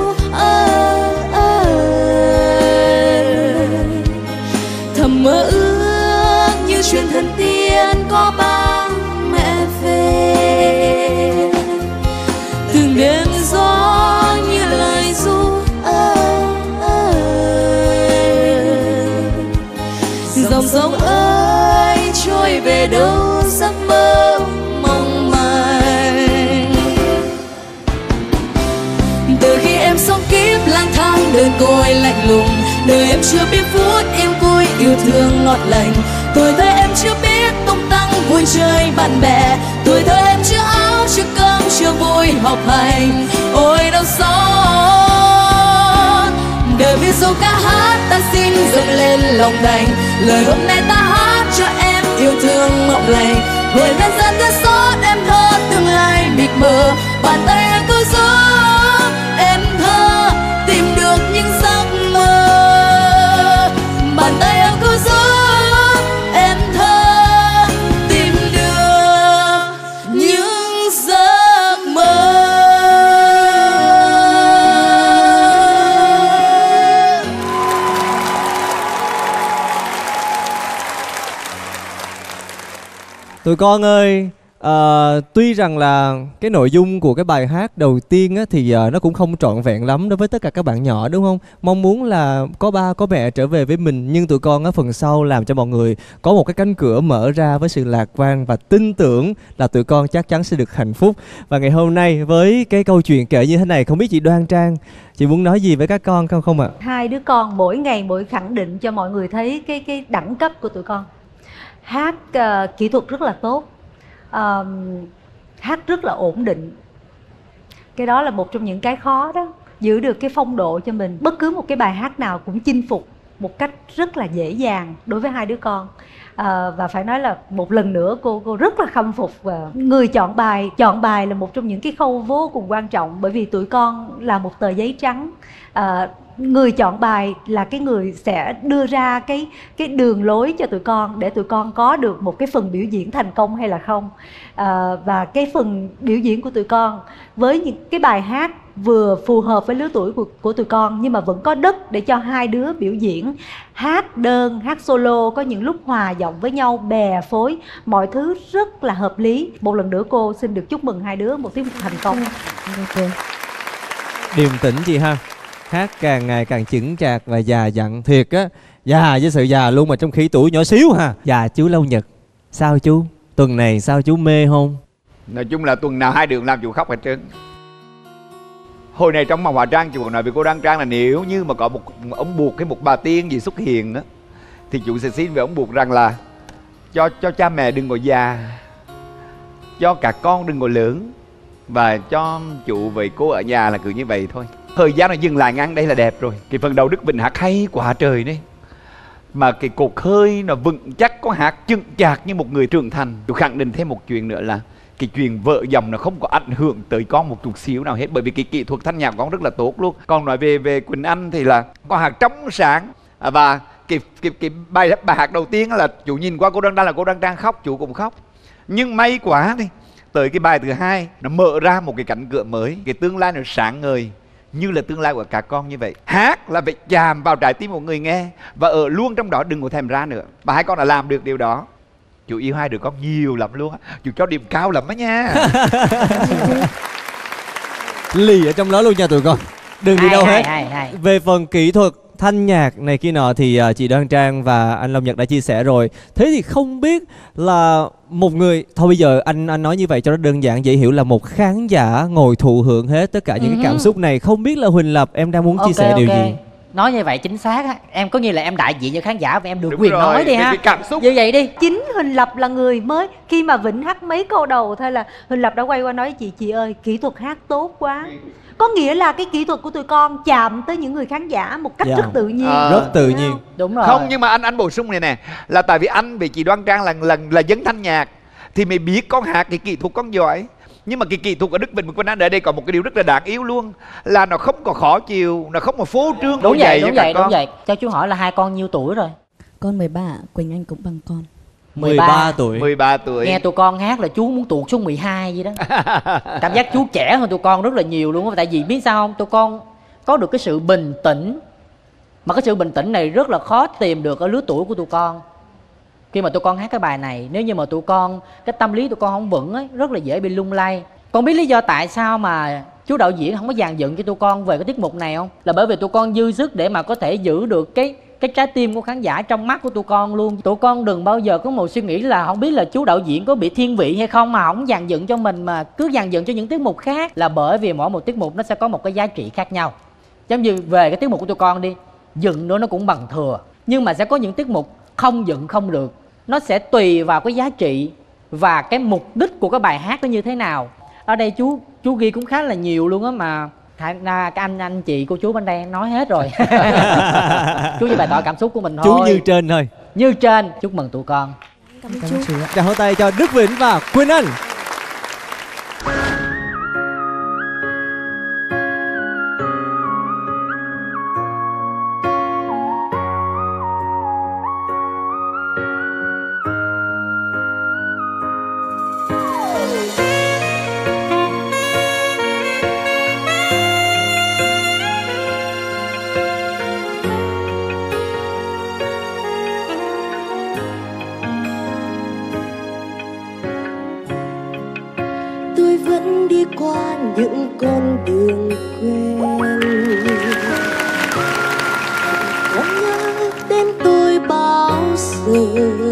ơi, thầm mơ ước như chuyện thần tiên có ba mẹ về. Từng đêm gió như lời ru ơi, dòng sông ơi trôi về đâu giấc mơ mong manh. Từ khi em sống kiếp lang thang đơn côi lạnh lùng, đời em chưa biết phút em vui yêu thương ngọt lành. Tuổi thơ em chưa biết tung tăng vui chơi bạn bè, tuổi thơ em chưa áo chưa cơm chưa vui học hành. Ôi đau xót đời biết dấu ca hát ta xin dâng lên lòng thành, lời hôm nay ta hát cho em yêu thương mộng lành. Hồi nhân gian cứ xót em thơ tương lai mịt mờ, bàn tay em cứ giữ em thơ tìm được những giấc mơ. Bàn tay em cứ giữ em thơ tìm được những giấc mơ. Tụi con ơi, tuy rằng là cái nội dung của cái bài hát đầu tiên á, thì nó cũng không trọn vẹn lắm đối với tất cả các bạn nhỏ, đúng không? Mong muốn là có ba có mẹ trở về với mình, nhưng tụi con ở phần sau làm cho mọi người có một cái cánh cửa mở ra với sự lạc quan và tin tưởng là tụi con chắc chắn sẽ được hạnh phúc. Và ngày hôm nay với cái câu chuyện kể như thế này, không biết chị Đoan Trang, chị muốn nói gì với các con không ạ? Hai đứa con mỗi ngày mỗi khẳng định cho mọi người thấy cái đẳng cấp của tụi con. Hát kỹ thuật rất là tốt, hát rất là ổn định. Cái đó là một trong những cái khó đó, giữ được cái phong độ cho mình. Bất cứ một cái bài hát nào cũng chinh phục một cách rất là dễ dàng đối với hai đứa con. Và phải nói là một lần nữa cô rất là khâm phục người chọn bài là một trong những cái khâu vô cùng quan trọng, bởi vì tụi con là một tờ giấy trắng. Người chọn bài là cái người sẽ đưa ra cái đường lối cho tụi con để tụi con có được một cái phần biểu diễn thành công hay là không. Và cái phần biểu diễn của tụi con với những cái bài hát vừa phù hợp với lứa tuổi của tụi con, nhưng mà vẫn có đất để cho hai đứa biểu diễn. Hát đơn, hát solo, có những lúc hòa giọng với nhau, bè phối, mọi thứ rất là hợp lý. Một lần nữa cô xin được chúc mừng hai đứa một tiết mục thành công. Điềm tĩnh chị ha. Hát càng ngày càng chững chạc và già dặn thiệt á. Già với sự già luôn mà trong khi tuổi nhỏ xíu ha. Dạ chú Lâu Nhật, sao chú? Tuần này sao chú mê không? Nói chung là tuần nào hai đường làm chủ khóc hết trơn. Hồi này trong Mộng Hóa Trang chị còn nói với cô Đăng Trang là nếu như mà có một ông buộc hay một bà tiên gì xuất hiện á, thì chú sẽ xin với ông buộc rằng là cho cha mẹ đừng có già, cho các con đừng có lớn, và cho chủ với cô ở nhà là cứ như vậy thôi. Thời gian nó dừng lại ngang đây là đẹp rồi. Cái phần đầu Đức Vĩnh hát hay quá trời đấy, mà cái cột hơi nó vững chắc, có hát chững chạc như một người trưởng thành. Tôi khẳng định thêm một chuyện nữa là cái chuyện vợ chồng nó không có ảnh hưởng tới con một chút xíu nào hết, bởi vì cái kỹ thuật thanh nhạc của con rất là tốt luôn. Còn nói về Quỳnh Anh thì là con hát trong sáng, và cái bài hát đầu tiên là chủ nhìn qua cô Đăng Trang là cô Đăng Trang khóc, chủ cũng khóc. Nhưng may quá đi, tới cái bài thứ hai nó mở ra một cái cánh cửa mới, cái tương lai nó sáng ngời như là tương lai của các con như vậy. Hát là phải chạm vào trái tim của người nghe và ở luôn trong đó, đừng có thèm ra nữa. Và hai con đã làm được điều đó. Chú yêu hai đứa con nhiều lắm luôn á, chú cho điểm cao lắm á nha. Lì ở trong đó luôn nha tụi con, đừng đi đâu hết. hay. Về phần kỹ thuật thanh nhạc này kia nọ thì chị Đoan Trang và anh Long Nhật đã chia sẻ rồi. Thế thì không biết là một người, thôi bây giờ anh nói như vậy cho nó đơn giản dễ hiểu, là một khán giả ngồi thụ hưởng hết tất cả những cái cảm xúc này. Không biết là Huỳnh Lập em đang muốn chia sẻ điều gì? Nói như vậy chính xác á, em có nghĩa là em đại diện cho khán giả và em được Đúng quyền rồi, nói đi ha. cái cảm xúc như vậy đi. Chính Huỳnh Lập là người mới, khi mà Vĩnh hát mấy câu đầu thôi là Huỳnh Lập đã quay qua nói với chị ơi, kỹ thuật hát tốt quá. Có nghĩa là cái kỹ thuật của tụi con chạm tới những người khán giả một cách rất tự nhiên. Rất tự nhiên. Đúng rồi. Không, nhưng mà anh bổ sung này nè, là tại vì anh với chị Đoan Trang là dân thanh nhạc thì mày biết con hát cái kỹ thuật con giỏi. Nhưng mà cái kỹ thuật của Đức Vĩnh và Quỳnh Anh ở đây có một cái điều rất là đáng yêu luôn, là nó không có khó chịu, nó không có phô trương. Đúng vậy, đúng vậy. Cho chú hỏi là hai con nhiêu tuổi rồi? Con 13, Quỳnh Anh cũng bằng con. 13 tuổi. 13 tuổi. Nghe tụi con hát là chú muốn tuột xuống 12 vậy đó. Cảm giác chú trẻ hơn tụi con rất là nhiều luôn á. Tại vì biết sao không? Tụi con có được cái sự bình tĩnh, mà cái sự bình tĩnh này rất là khó tìm được ở lứa tuổi của tụi con. Khi mà tụi con hát cái bài này, nếu như mà tụi con, cái tâm lý tụi con không vững ấy, rất là dễ bị lung lay. Con biết lý do tại sao mà chú đạo diễn không có dàn dựng cho tụi con về cái tiết mục này không? Là bởi vì tụi con dư sức để mà có thể giữ được cái trái tim của khán giả trong mắt của tụi con luôn. Tụi con đừng bao giờ có một suy nghĩ là không biết là chú đạo diễn có bị thiên vị hay không mà không dàn dựng cho mình, mà cứ dàn dựng cho những tiết mục khác. Là bởi vì mỗi một tiết mục nó sẽ có một cái giá trị khác nhau. Giống như về cái tiết mục của tụi con đi, dựng nữa nó cũng bằng thừa, nhưng mà sẽ có những tiết mục không dựng không được. Nó sẽ tùy vào cái giá trị và cái mục đích của cái bài hát nó như thế nào. Ở đây chú ghi cũng khá là nhiều luôn á, mà cái anh chị cô chú bên đây nói hết rồi. Chú chỉ bày tỏ cảm xúc của mình thôi. Chú như trên thôi. Như trên. Chúc mừng tụi con. Cảm ơn chú. Chào hỗ tay cho Đức Vĩnh và Quỳnh Anh. Tôi vẫn đi qua những con đường quen, vẫn nhớ đến tôi bao giờ.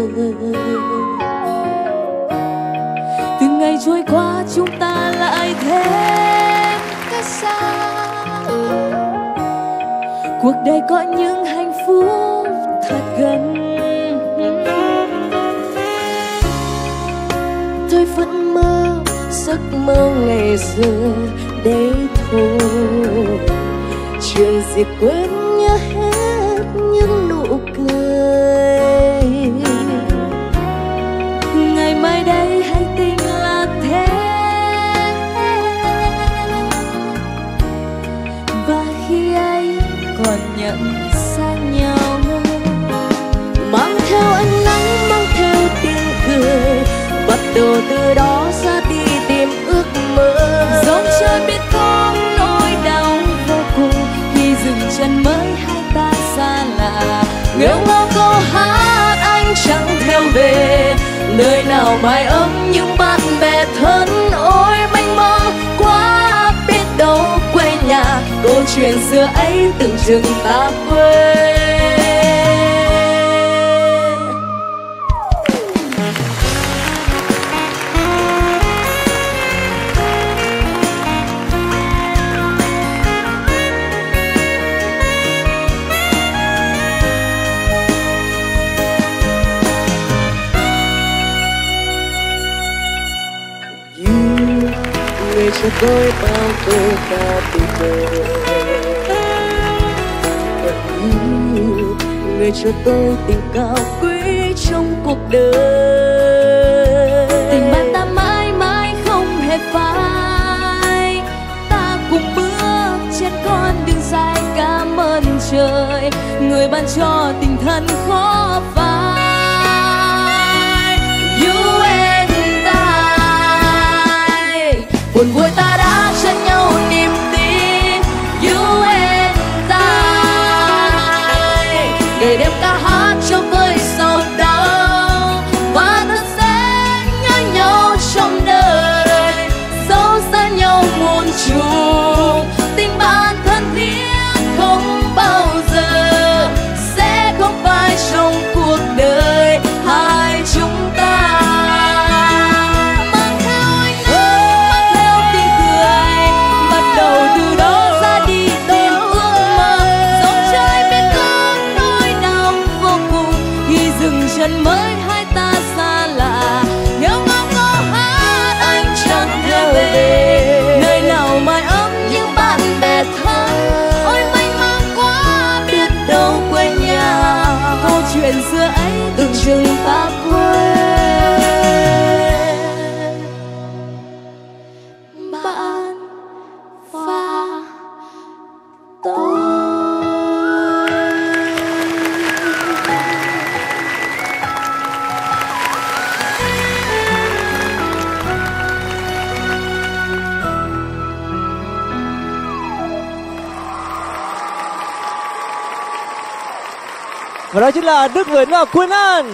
Từng ngày trôi qua chúng ta lại thêm cách xa. Cuộc đời có những hạnh phúc thật gần. Tôi vẫn mơ giấc mơ ngày xưa đấy thôi, chuyện gì quên nhớ hết những nụ cười. Ngày mai đây hành tinh là thế, và khi ấy còn nhận ra nhau, mang theo ánh nắng, mang theo tiếng cười, bắt đầu từ đó ra đi tìm ước mơ. Dòng trời biết có nỗi đau vô cùng khi dừng chân mới hai ta xa lạ. Ngỡ ngàng câu hát anh chẳng theo về, nơi nào mái ấm những bạn bè thân ôi mênh mông quá, biết đâu quê nhà câu chuyện xưa ấy từng chừng ta quên. để cho tôi bao câu ca tình đời. Người cho tôi tình cao quý trong cuộc đời. Tình bạn ta mãi mãi không hề phai, ta cùng bước trên con đường dài. Cảm ơn trời, người ban cho tình thân khó phai. You and I, buồn vui ta đã cho nhau niềm tin. You and I, để đêm ca hát cho vơi sầu đau, và ta sẽ nhớ nhau trong đời, dẫu xa nhau muôn trùng. Tình bạn thân thiết không bao giờ sẽ không phải trong cuộc đời hai chúng ta. Mang theo ánh nắng, mang theo tiếng cười, bắt đầu từ đó ra đi tìm ước mơ. Dòng trời biết có nỗi đau vô cùng khi dừng chân mới hai ta xa lạ. Nếu ngóng có hát anh chẳng thể về, nơi nào mái ấm những bạn bè thân. Ôi mênh mang quá biết đâu quên nhà, câu chuyện xưa ấy tưởng chừng ta quên. Bạn và tôi. Và đó chính là Đức Vĩnh và Quỳnh Anh.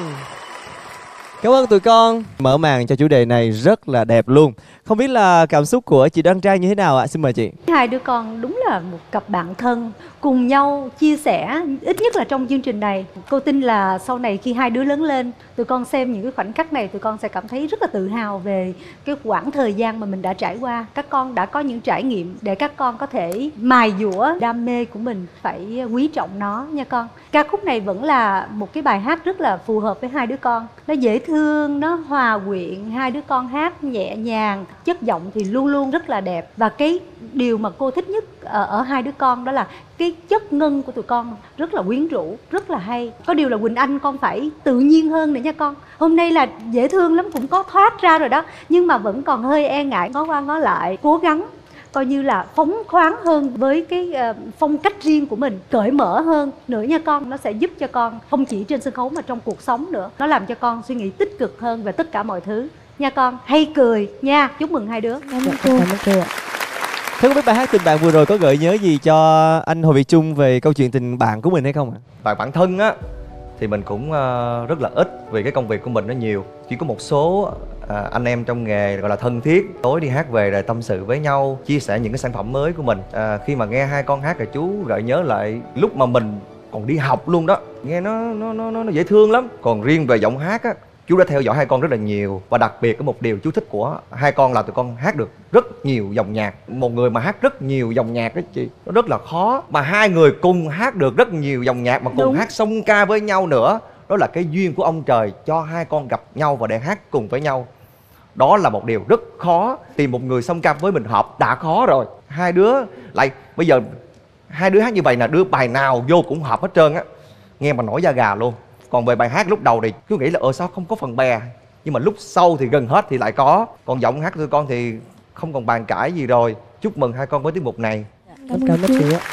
Cảm ơn tụi con mở màn cho chủ đề này rất là đẹp luôn. Không biết là cảm xúc của chị Đoan Trang như thế nào ạ? Xin mời chị. Hai đứa con đúng là một cặp bạn thân, cùng nhau chia sẻ, ít nhất là trong chương trình này. Cô tin là sau này khi hai đứa lớn lên, tụi con xem những cái khoảnh khắc này, tụi con sẽ cảm thấy rất là tự hào về cái quãng thời gian mà mình đã trải qua. Các con đã có những trải nghiệm để các con có thể mài dũa đam mê của mình, phải quý trọng nó nha con. Ca khúc này vẫn là một cái bài hát rất là phù hợp với hai đứa con. Nó dễ thương, nó hòa quyện, hai đứa con hát nhẹ nhàng, chất giọng thì luôn luôn rất là đẹp. Và cái điều mà cô thích nhất ở hai đứa con đó là cái chất ngân của tụi con rất là quyến rũ, rất là hay. Có điều là Quỳnh Anh con phải tự nhiên hơn nữa nha con. Hôm nay là dễ thương lắm, cũng có thoát ra rồi đó, nhưng mà vẫn còn hơi e ngại, ngó qua ngó lại. Cố gắng coi như là phóng khoáng hơn với cái phong cách riêng của mình, cởi mở hơn nữa nha con. Nó sẽ giúp cho con không chỉ trên sân khấu mà trong cuộc sống nữa. Nó làm cho con suy nghĩ tích cực hơn về tất cả mọi thứ nha con. Hay cười nha. Chúc mừng hai đứa. Cảm ơn cô. Thế không biết bài hát Tình Bạn vừa rồi có gợi nhớ gì cho anh Hồ Việt Trung về câu chuyện tình bạn của mình hay không ạ? Bài bản thân á thì mình cũng rất là ít, vì cái công việc của mình nó nhiều. Chỉ có một số anh em trong nghề gọi là thân thiết, tối đi hát về rồi tâm sự với nhau, chia sẻ những cái sản phẩm mới của mình. Khi mà nghe hai con hát rồi chú gợi nhớ lại lúc mà mình còn đi học luôn đó, nghe nó dễ thương lắm. Còn riêng về giọng hát á, chú đã theo dõi hai con rất là nhiều, và đặc biệt có một điều chú thích của hai con là tụi con hát được rất nhiều dòng nhạc. Một người mà hát rất nhiều dòng nhạc đó chị, nó rất là khó, mà hai người cùng hát được rất nhiều dòng nhạc mà cùng hát song ca với nhau nữa, đó là cái duyên của ông trời cho hai con gặp nhau và để hát cùng với nhau. Đó là một điều rất khó, tìm một người song ca với mình hợp đã khó rồi, hai đứa lại bây giờ hai đứa hát như vậy là đưa bài nào vô cũng hợp hết trơn á, nghe mà nổi da gà luôn. Còn về bài hát lúc đầu thì cứ nghĩ là sao không có phần bè, nhưng mà lúc sau thì gần hết thì lại có. Còn giọng hát của con thì không còn bàn cãi gì rồi. Chúc mừng hai con với tiết mục này. Cảm ơn chị ạ.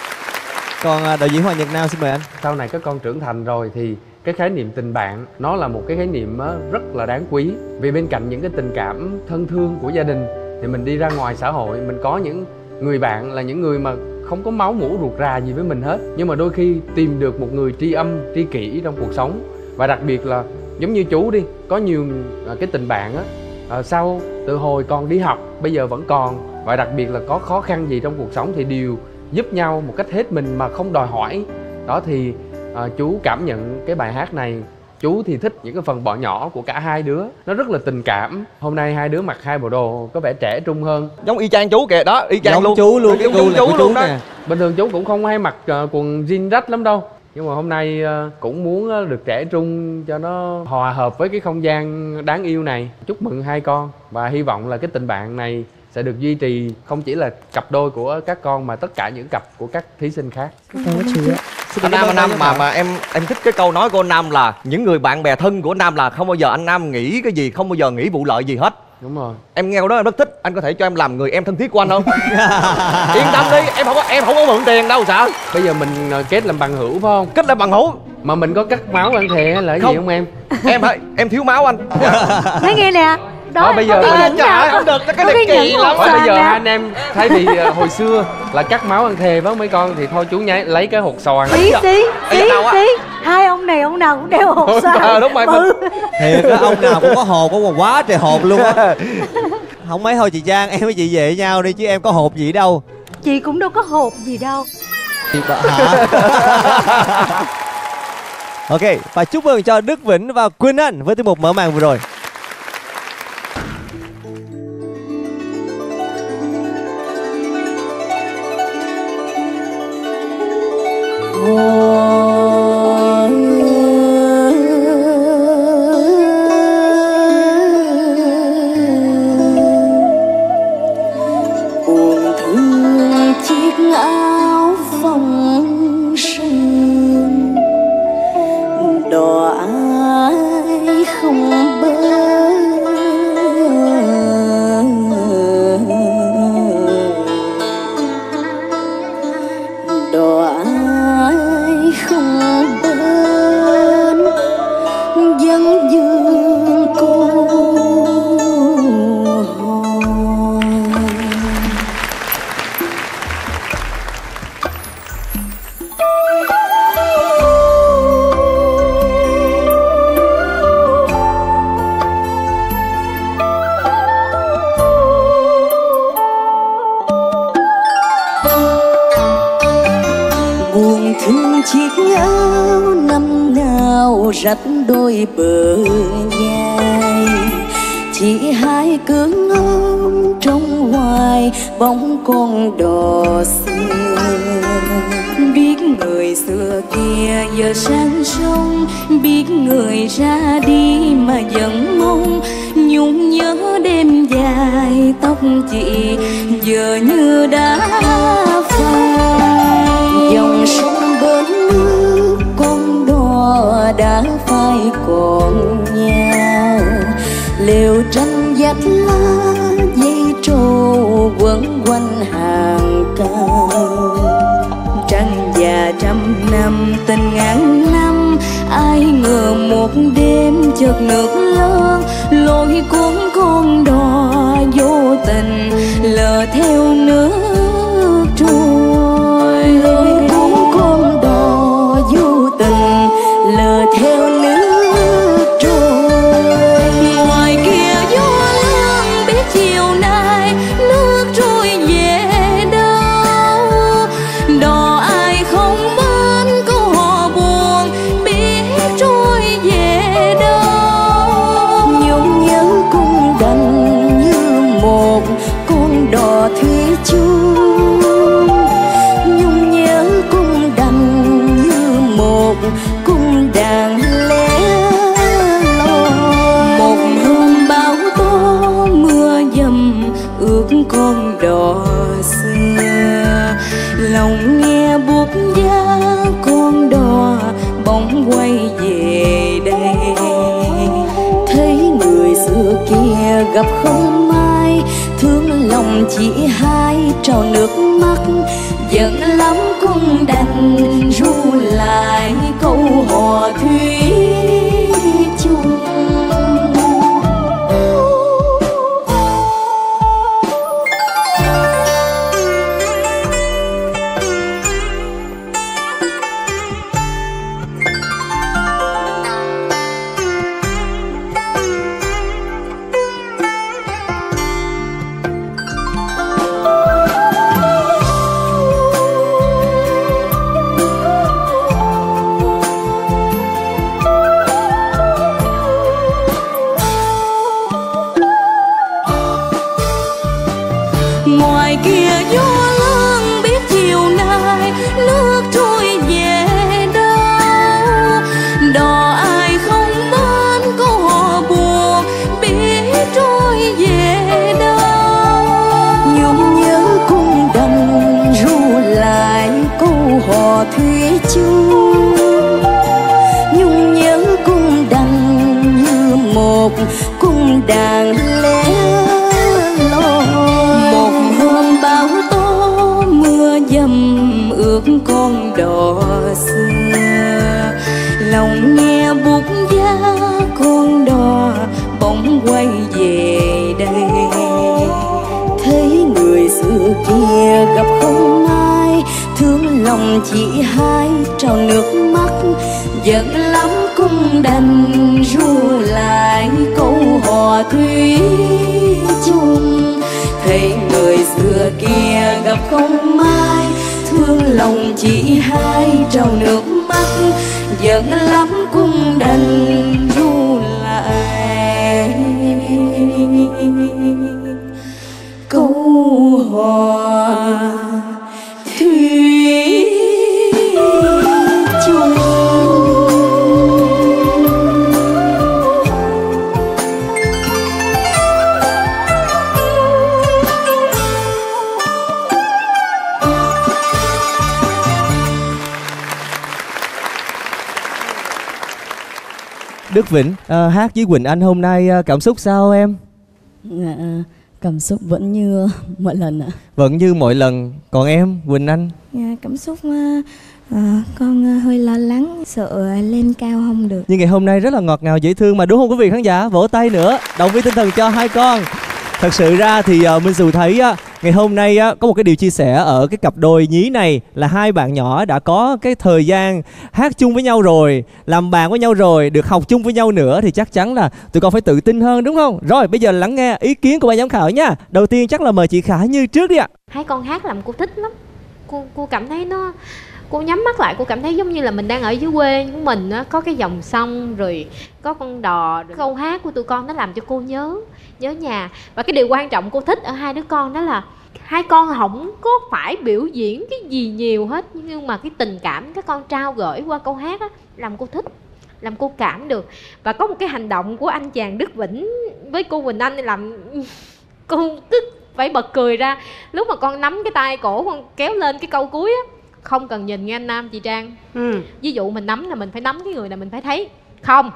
Còn đạo diễn Hoàng Nhật Nam xin mời anh. Sau này các con trưởng thành rồi thì cái khái niệm tình bạn nó là một cái khái niệm rất là đáng quý. Vì bên cạnh những cái tình cảm thân thương của gia đình thì mình đi ra ngoài xã hội, mình có những người bạn là những người mà không có máu mủ ruột rà gì với mình hết, nhưng mà đôi khi tìm được một người tri âm tri kỷ trong cuộc sống. Và đặc biệt là giống như chú đi, có nhiều cái tình bạn á, sau từ hồi còn đi học bây giờ vẫn còn, và đặc biệt là có khó khăn gì trong cuộc sống thì đều giúp nhau một cách hết mình mà không đòi hỏi. Đó thì chú cảm nhận cái bài hát này, chú thì thích những cái phần bỏ nhỏ của cả hai đứa, nó rất là tình cảm. Hôm nay hai đứa mặc hai bộ đồ có vẻ trẻ trung hơn, giống y chang chú kìa đó, y chang giống luôn. chú luôn, giống chú luôn đó. Bình thường chú cũng không hay mặc quần jean rách lắm đâu, nhưng mà hôm nay cũng muốn được trẻ trung cho nó hòa hợp với cái không gian đáng yêu này. Chúc mừng hai con và hy vọng là cái tình bạn này sẽ được duy trì không chỉ là cặp đôi của các con mà tất cả những cặp của các thí sinh khác. Anh Nam mà em thích cái câu nói của anh Nam là những người bạn bè thân của anh Nam là không bao giờ anh Nam nghĩ cái gì, không bao giờ nghĩ vụ lợi gì hết. Đúng rồi. Em nghe câu đó em rất thích. Anh có thể cho em làm người em thân thiết của anh không? Yên tâm đi, em không có mượn tiền đâu sợ. Bây giờ mình kết làm bằng hữu phải không? Kết làm bằng hữu. Mà mình có cắt máu ăn thề hay là cái gì không em? Em thiếu máu anh. Nói nghe nè. Đó, bây giờ trời không được, cái này kỳ lắm. Bây giờ hai anh em thay vì hồi xưa là cắt máu ăn thề với mấy con thì thôi chú lấy cái hột xoàn. Tí hai ông này ông nào cũng đeo hột xoàn. Đúng rồi. Thiệt á, ông nào cũng có hột, có quá trời hột luôn á. Không mấy thôi chị Trang, em với chị về với nhau đi chứ em có hột gì đâu. Chị cũng đâu có hột gì đâu. Hả? Ok, và chúc mừng cho Đức Vĩnh và Quỳnh Anh với tiết mục mở màn vừa rồi. Buồn thương chiếc áo phong sương, đò ai không bờ, đò ai không bên dân dương cô hồn. Buồn thương chiếc áo năm nào rách đôi bờ vai, chỉ hai cứng ôm trong hoài bóng con đò xưa. Biết người xưa kia giờ sang sông, biết người ra đi mà vẫn mong nhung nhớ đêm dài tóc chị giờ như đã phai. Dòng sông bên nước con đò đã phai còn nhau, lều tranh dắt lá dây trâu quấn quanh hàng cao. Trăng già trăm năm tình ngàn năm, ai ngờ một đêm chợt nước lớn lôi cuốn con đò vô tình lờ theo nước trôi. Lôi cuốn con đò vô tình lờ theo nước trôi. Ngoài kia gió lớn biết chiều nay nước trôi về đâu, đò ai không bên câu hò buồn biết trôi về đâu. Nhung nhớ cũng đành như một con đò thủy chung, nhung nhớ cũng đành như một cung đàn lẻ loi. Một hôm bão tố mưa dầm ướt con đò xưa, lòng nghe buốt giá con đò bóng quay về đây. Thấy người xưa kia gặp không mai, thương lòng chỉ hai trào nước mắt. Giận lắm cũng đành ru lại câu hò thủy chung. đàn lẻ loi. Một hôm bão tố mưa dầm ướt con đò xưa, lòng nghe bút giá con đò bỗng quay về đây. Thấy người xưa kia gặp không ai, thương lòng chỉ hai trào nước mắt. Giận lắm cũng đành ru lại câu hò thủy chung. Thấy người xưa kia gặp không ai, thương lòng chỉ hai trào nước mắt. Giận lắm cũng đành ru lại câu hò thủy chung. Đức Vĩnh hát với Quỳnh Anh hôm nay cảm xúc sao em? Cảm xúc vẫn như mọi lần ạ. Vẫn như mọi lần. Còn em Quỳnh Anh? Cảm xúc con hơi lo lắng, sợ lên cao không được. Nhưng ngày hôm nay rất là ngọt ngào dễ thương mà, đúng không quý vị khán giả? Vỗ tay nữa, động viên tinh thần cho hai con. Thật sự ra thì Minh Xù thấy ngày hôm nay có một cái điều chia sẻ ở cái cặp đôi nhí này là hai bạn nhỏ đã có cái thời gian hát chung với nhau rồi, làm bạn với nhau rồi, được học chung với nhau nữa thì chắc chắn là tụi con phải tự tin hơn đúng không? Rồi bây giờ lắng nghe ý kiến của ban giám khảo nha. Đầu tiên chắc là mời chị Khả Như trước đi ạ. Hai con hát làm cô thích lắm. Cô cảm thấy nó, cô nhắm mắt lại cô cảm thấy giống như là mình đang ở dưới quê của mình á, có cái dòng sông rồi có con đò, câu hát của tụi con nó làm cho cô nhớ nhà. Và cái điều quan trọng cô thích ở hai đứa con đó là hai con không có phải biểu diễn cái gì nhiều hết, nhưng mà cái tình cảm các con trao gửi qua câu hát á làm cô thích, làm cô cảm được. Và có một cái hành động của anh chàng Đức Vĩnh với cô Quỳnh Anh làm cô cứ phải bật cười ra. Lúc mà con nắm cái tay cổ con kéo lên cái câu cuối á, không cần nhìn nghe anh Nam chị Trang. Ví dụ mình nắm là mình phải nắm cái người này mình phải thấy. Không,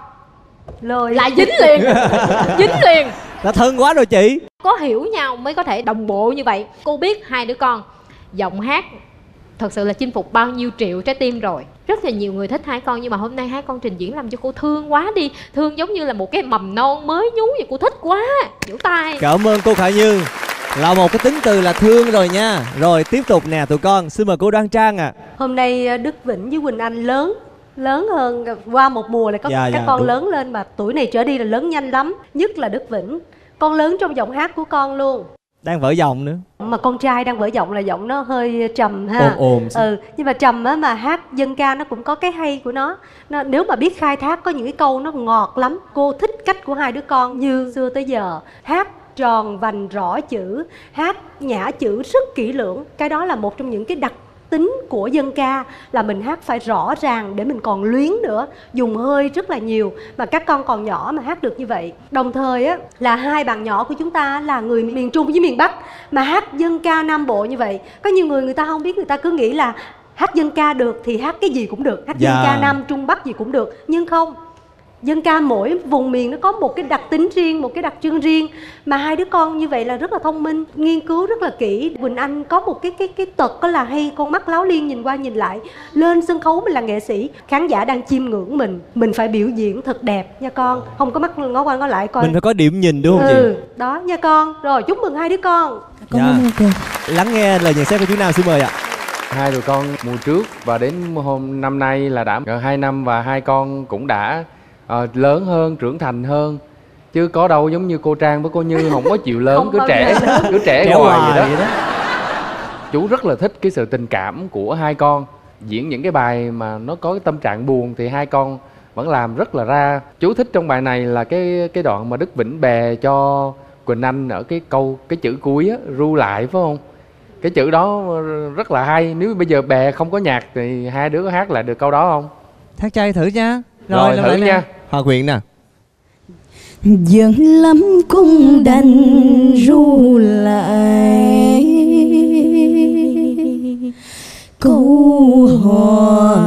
lời lại dính liền. Dính liền. Đã thân quá rồi chị. Có hiểu nhau mới có thể đồng bộ như vậy. Cô biết hai đứa con giọng hát thật sự là chinh phục bao nhiêu triệu trái tim rồi. Rất là nhiều người thích hai con, nhưng mà hôm nay hai con trình diễn làm cho cô thương quá đi. Thương giống như là một cái mầm non mới nhú vậy. Cô thích quá. Vỗ tay. Cảm ơn cô Khả Như. Là một cái tính từ là thương rồi nha. Rồi tiếp tục nè tụi con. Xin mời cô Đoan Trang ạ. Hôm nay Đức Vĩnh với Quỳnh Anh lớn hơn. Qua một mùa là có các con đúng. Lớn lên mà tuổi này trở đi là lớn nhanh lắm. Nhất là Đức Vĩnh. Con lớn trong giọng hát của con luôn. Đang vỡ giọng nữa. Mà con trai đang vỡ giọng là giọng nó hơi trầm ha. Ồm. Nhưng mà trầm á, mà hát dân ca nó cũng có cái hay của nó. Nếu mà biết khai thác có những cái câu nó ngọt lắm. Cô thích cách của hai đứa con như xưa tới giờ. Hát tròn vành rõ chữ, hát nhã chữ rất kỹ lưỡng. Cái đó là một trong những cái đặc tính của dân ca, là mình hát phải rõ ràng để mình còn luyến nữa, dùng hơi rất là nhiều. Mà các con còn nhỏ mà hát được như vậy. Đồng thời á, là hai bạn nhỏ của chúng ta là người miền Trung với miền Bắc mà hát dân ca Nam Bộ như vậy. Có nhiều người ta không biết, người ta cứ nghĩ là hát dân ca được thì hát cái gì cũng được, hát dân ca Nam Trung Bắc gì cũng được. Nhưng không, dân ca mỗi vùng miền nó có một cái đặc tính riêng, một cái đặc trưng riêng. Mà hai đứa con như vậy là rất là thông minh, nghiên cứu rất là kỹ. Quỳnh Anh có một cái tật đó là hay con mắt láo liên nhìn qua nhìn lại. Lên sân khấu mình là nghệ sĩ, khán giả đang chiêm ngưỡng mình phải biểu diễn thật đẹp nha con. Không có mắt ngó qua ngó lại coi. Mình phải có điểm nhìn đúng không chị? Đó nha con. Rồi chúc mừng hai đứa con. Lắng nghe lời nhận xét của chú Nam, xin mời ạ. Hai đứa con mùa trước và đến hôm năm nay là đã 2 năm và hai con cũng đã lớn hơn, trưởng thành hơn. Chứ có đâu giống như cô Trang với cô Như không có chịu lớn, cứ trẻ hoài vậy đó. Chú rất là thích cái sự tình cảm của hai con. Diễn những cái bài mà nó có cái tâm trạng buồn thì hai con vẫn làm rất là ra. Chú thích trong bài này là cái đoạn mà Đức Vĩnh bè cho Quỳnh Anh ở cái chữ cuối á, ru lại phải không? Cái chữ đó rất là hay. Nếu bây giờ bè không có nhạc thì hai đứa có hát lại được câu đó không? Hát chay thử nha. Rồi thử nha. Hòa quyện nè. Giận lắm cũng đành ru lại câu hò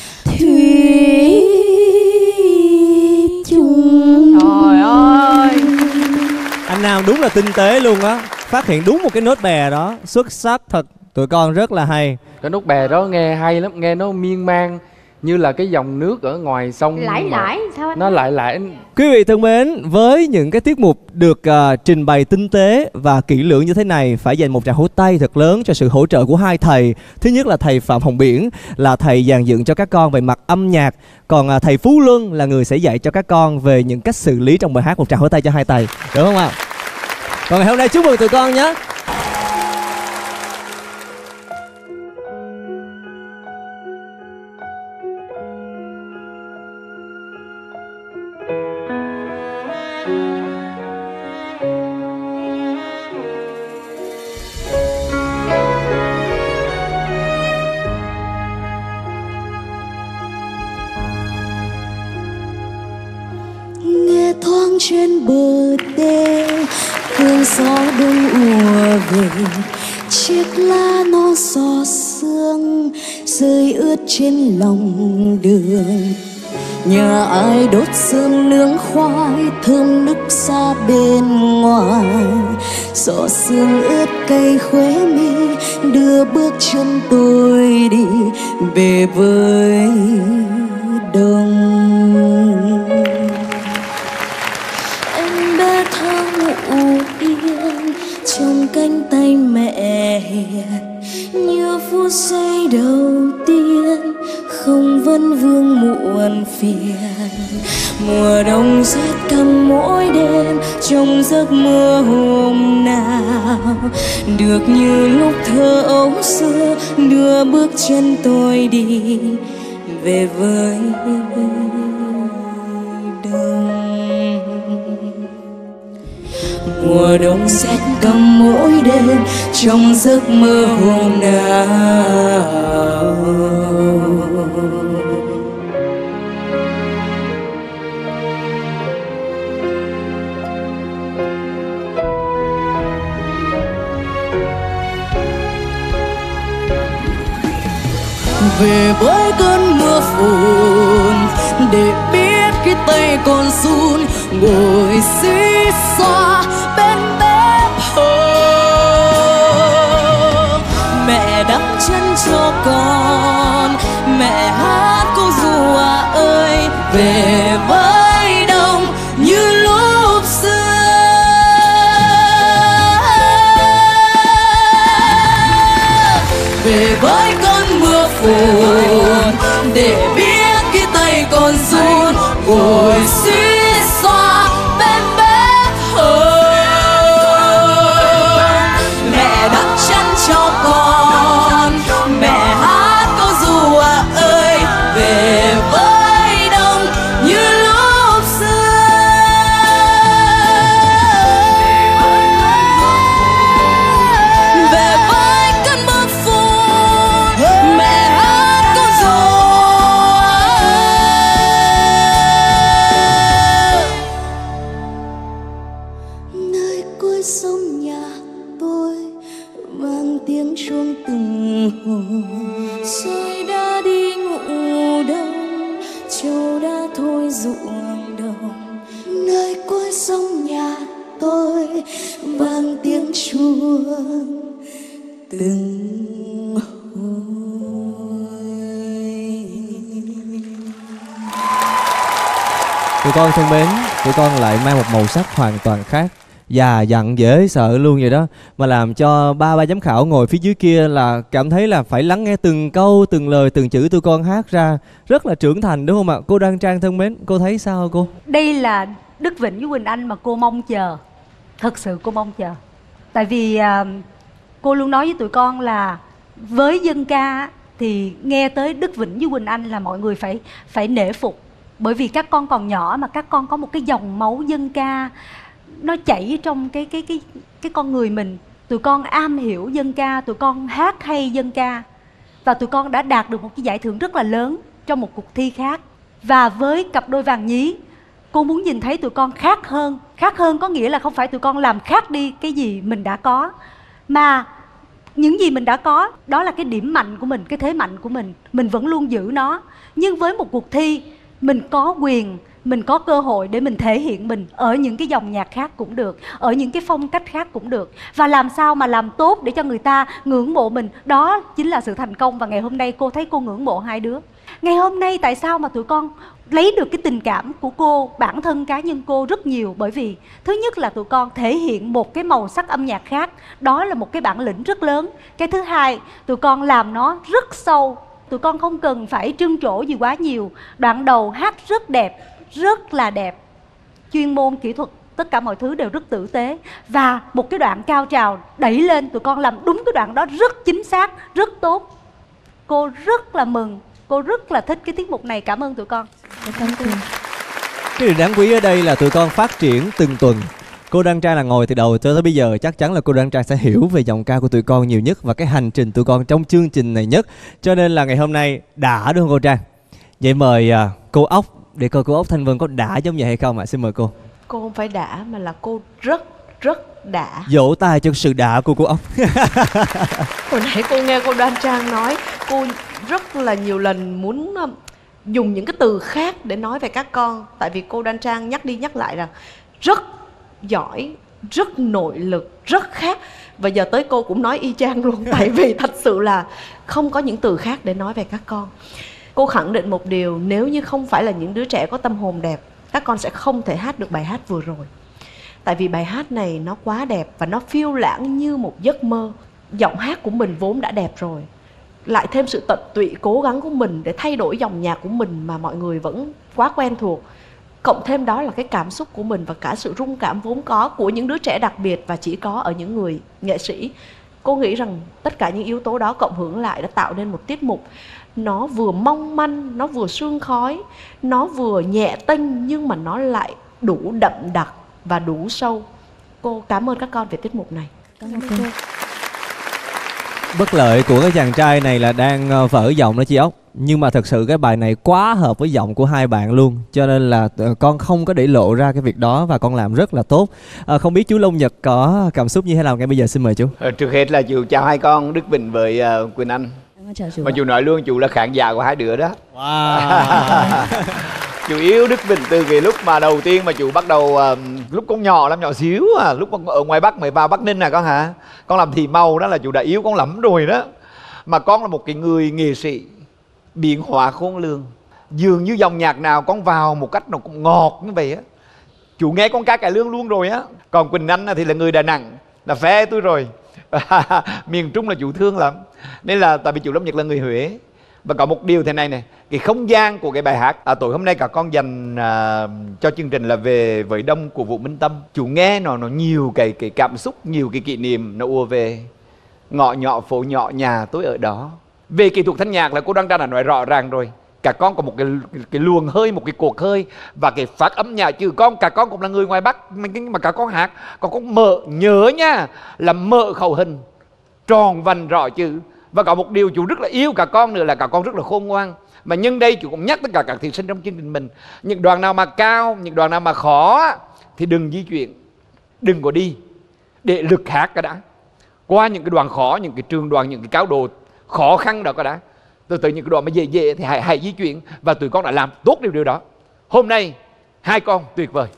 thủy chung. Trời ơi, con đúng là tinh tế luôn á, phát hiện đúng một cái nốt bè đó, xuất sắc thật, tụi con rất là hay. Cái nốt bè đó nghe hay lắm, nghe nó miên man như là cái dòng nước ở ngoài sông. Lãi sao anh? Nó lại. Quý vị thân mến, với những cái tiết mục được trình bày tinh tế và kỹ lưỡng như thế này, phải dành một tràng hỗ tay thật lớn cho sự hỗ trợ của hai thầy. Thứ nhất là thầy Phạm Hồng Biển, là thầy dàn dựng cho các con về mặt âm nhạc. Còn thầy Phú Luân là người sẽ dạy cho các con về những cách xử lý trong bài hát. Một tràng hỗ tay cho hai thầy, được không ạ? Còn ngày hôm nay chúc mừng tụi con nhé. Nghe thoáng trên bờ đê cơn gió đông ùa về, chiếc lá nó gió sương rơi ướt trên lòng đường. Nhà ai đốt sương nướng khoai thơm nức xa bên ngoài, gió sương ướt cay khóe mi đưa bước chân tôi đi về với đông. Em bé thơ ngủ yên trong cánh tay mẹ hiền, như phút giây đầu tiên không vấn vương muộn phiền. Mùa đông rét căm mỗi đêm trong giấc mơ hôm nào, được như lúc thơ ấu xưa đưa bước chân tôi đi về với đông. Mùa đông rét căm mỗi đêm trong giấc mơ hôm nào. Về với cơn mưa phùn để biết cái tay còn run, ngồi xí xoa bên bếp hôm. Mẹ đắp chân cho con, mẹ hát câu ru ơi, về với đông như lúc xưa. Về với cơn mưa phùn để biết cái tay còn run, ngồi xí xoa bên bếp hôm. Mẹ đắp chân cho con, mẹ hát câu ru ơi, về với đông như lúc xưa. Về với cơn mưa phùn, mẹ hát câu ru. Nơi cuối sông nhà tôi vang tiếng chuông từng hồi, rồi đã đi ngủ đông, châu đã thôi ruộng đồng. Nơi cuối sông nhà tôi vang tiếng chuông từng Tụi con thân mến, tụi con lại mang một màu sắc hoàn toàn khác, già dặn dễ sợ luôn vậy đó, mà làm cho ba giám khảo ngồi phía dưới kia là cảm thấy là phải lắng nghe từng câu, từng lời, từng chữ tụi con hát ra, rất là trưởng thành đúng không ạ? Cô Đoan Trang thân mến, cô thấy sao cô? Đây là Đức Vĩnh với Quỳnh Anh mà cô mong chờ. Thật sự cô mong chờ. Tại vì cô luôn nói với tụi con là với dân ca thì nghe tới Đức Vĩnh với Quỳnh Anh là mọi người phải nể phục. Bởi vì các con còn nhỏ mà các con có một cái dòng máu dân ca nó chảy trong cái con người mình. Tụi con am hiểu dân ca, tụi con hát hay dân ca, và tụi con đã đạt được một cái giải thưởng rất là lớn trong một cuộc thi khác. Và với cặp đôi vàng nhí, cô muốn nhìn thấy tụi con khác hơn. Khác hơn có nghĩa là không phải tụi con làm khác đi cái gì mình đã có, mà những gì mình đã có đó là cái điểm mạnh của mình, cái thế mạnh của mình vẫn luôn giữ nó. Nhưng với một cuộc thi, mình có quyền mình có cơ hội để mình thể hiện mình ở những cái dòng nhạc khác cũng được, ở những cái phong cách khác cũng được. Và làm sao mà làm tốt để cho người ta ngưỡng mộ mình, đó chính là sự thành công. Và ngày hôm nay cô thấy cô ngưỡng mộ hai đứa. Ngày hôm nay tại sao mà tụi con lấy được cái tình cảm của cô, bản thân cá nhân cô rất nhiều? Bởi vì thứ nhất là tụi con thể hiện một cái màu sắc âm nhạc khác, đó là một cái bản lĩnh rất lớn. Cái thứ hai, tụi con làm nó rất sâu. Tụi con không cần phải trưng trổ gì quá nhiều. Đoạn đầu hát rất đẹp, rất là đẹp. Chuyên môn, kỹ thuật, tất cả mọi thứ đều rất tử tế. Và một cái đoạn cao trào đẩy lên, tụi con làm đúng cái đoạn đó rất chính xác, rất tốt. Cô rất là mừng, cô rất là thích cái tiết mục này. Cảm ơn tụi con. Cái điều đáng quý ở đây là tụi con phát triển từng tuần. Cô Đan Trang là ngồi từ đầu cho tới bây giờ, chắc chắn là cô Đan Trang sẽ hiểu về giọng ca của tụi con nhiều nhất và cái hành trình tụi con trong chương trình này nhất. Cho nên là ngày hôm nay đã, đúng không cô Trang? Vậy mời cô Ốc để coi cô Ốc Thanh Vân có đã giống vậy hay không ạ? Xin mời cô. Cô không phải đã mà là cô rất đã. Vỗ tay cho sự đã của cô Ốc. Hồi nãy cô nghe cô Đoan Trang nói, cô rất là nhiều lần muốn dùng những cái từ khác để nói về các con. Tại vì cô Đoan Trang nhắc đi nhắc lại rằng rất giỏi, rất nội lực, rất khác. Và giờ tới cô cũng nói y chang luôn. Tại vì thật sự là không có những từ khác để nói về các con. Cô khẳng định một điều, nếu như không phải là những đứa trẻ có tâm hồn đẹp, các con sẽ không thể hát được bài hát vừa rồi. Tại vì bài hát này nó quá đẹp và nó phiêu lãng như một giấc mơ. Giọng hát của mình vốn đã đẹp rồi, lại thêm sự tận tụy cố gắng của mình để thay đổi dòng nhạc của mình mà mọi người vẫn quá quen thuộc. Cộng thêm đó là cái cảm xúc của mình và cả sự rung cảm vốn có của những đứa trẻ đặc biệt và chỉ có ở những người nghệ sĩ. Cô nghĩ rằng tất cả những yếu tố đó cộng hưởng lại đã tạo nên một tiết mục nó vừa mong manh, nó vừa sương khói, nó vừa nhẹ tênh nhưng mà nó lại đủ đậm đặc và đủ sâu. Cô cảm ơn các con về tiết mục này. Cảm ơn cô. Bất lợi của cái chàng trai này là đang vỡ giọng đó chị Ốc. Nhưng mà thật sự cái bài này quá hợp với giọng của hai bạn luôn. Cho nên là con không có để lộ ra cái việc đó và con làm rất là tốt. Không biết chú Long Nhật có cảm xúc như thế nào ngay bây giờ, xin mời chú. Trước hết là chú chào hai con Đức Vĩnh với Quỳnh Anh. Mà chú nói luôn chú là khán giả của hai đứa đó. Wow. Chú yêu Đức Vĩnh từ cái lúc mà đầu tiên mà chú bắt đầu lúc con nhỏ lắm, nhỏ xíu lúc con ở ngoài Bắc mới vào Bắc Ninh con hả? Con làm thị màu đó là chú đã yêu con lắm rồi đó. Mà con là một cái người nghệ sĩ biến hóa khôn lường. Dường như dòng nhạc nào con vào một cách nó cũng ngọt như vậy á. Chú nghe con ca cải lương luôn rồi á. Còn Quỳnh Anh thì là người Đà Nẵng, là phe tôi rồi. Miền Trung là chú thương lắm. Nên là tại vì chú Long Nhật là người Huế. Và có một điều thế này này, cái không gian của cái bài hát tối hôm nay cả con dành cho chương trình là về với đông của Vũ Minh Tâm. Chú nghe nó nhiều cái cảm xúc, nhiều cái kỷ niệm nó ùa về. Ngõ nhỏ phố nhỏ nhà tôi ở đó. Về kỹ thuật thanh nhạc là cô Đăng đã nói rõ ràng rồi. Cả con có một cái luồng hơi, một cái cuộc hơi và cái phát âm nhà chữ con. Cả con cũng là người ngoài Bắc mà cả con hát, còn con mở nhớ nha là mở khẩu hình tròn vành rõ chữ. Và có một điều chú rất là yêu cả con nữa là cả con rất là khôn ngoan. Mà nhân đây chú cũng nhắc tất cả các thí sinh trong chương trình mình, những đoạn nào mà cao, những đoạn nào mà khó thì đừng di chuyển, đừng có đi, để lực hát cái đã. Qua những cái đoạn khó, những cái trường đoạn, những cái cao độ khó khăn đó cái đã. Từ từ những cái đoạn mà dễ dễ thì hãy di chuyển. Và tụi con đã làm tốt điều đó. Hôm nay hai con tuyệt vời.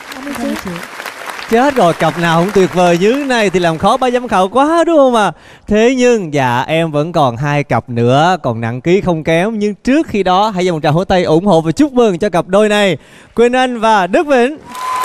Chết rồi, cặp nào cũng tuyệt vời như thế này thì làm khó ban giám khảo quá đúng không ạ? Thế nhưng dạ em vẫn còn hai cặp nữa, còn nặng ký không kém. Nhưng trước khi đó hãy dành một tràng vỗ tay ủng hộ và chúc mừng cho cặp đôi này, Quỳnh Anh và Đức Vĩnh.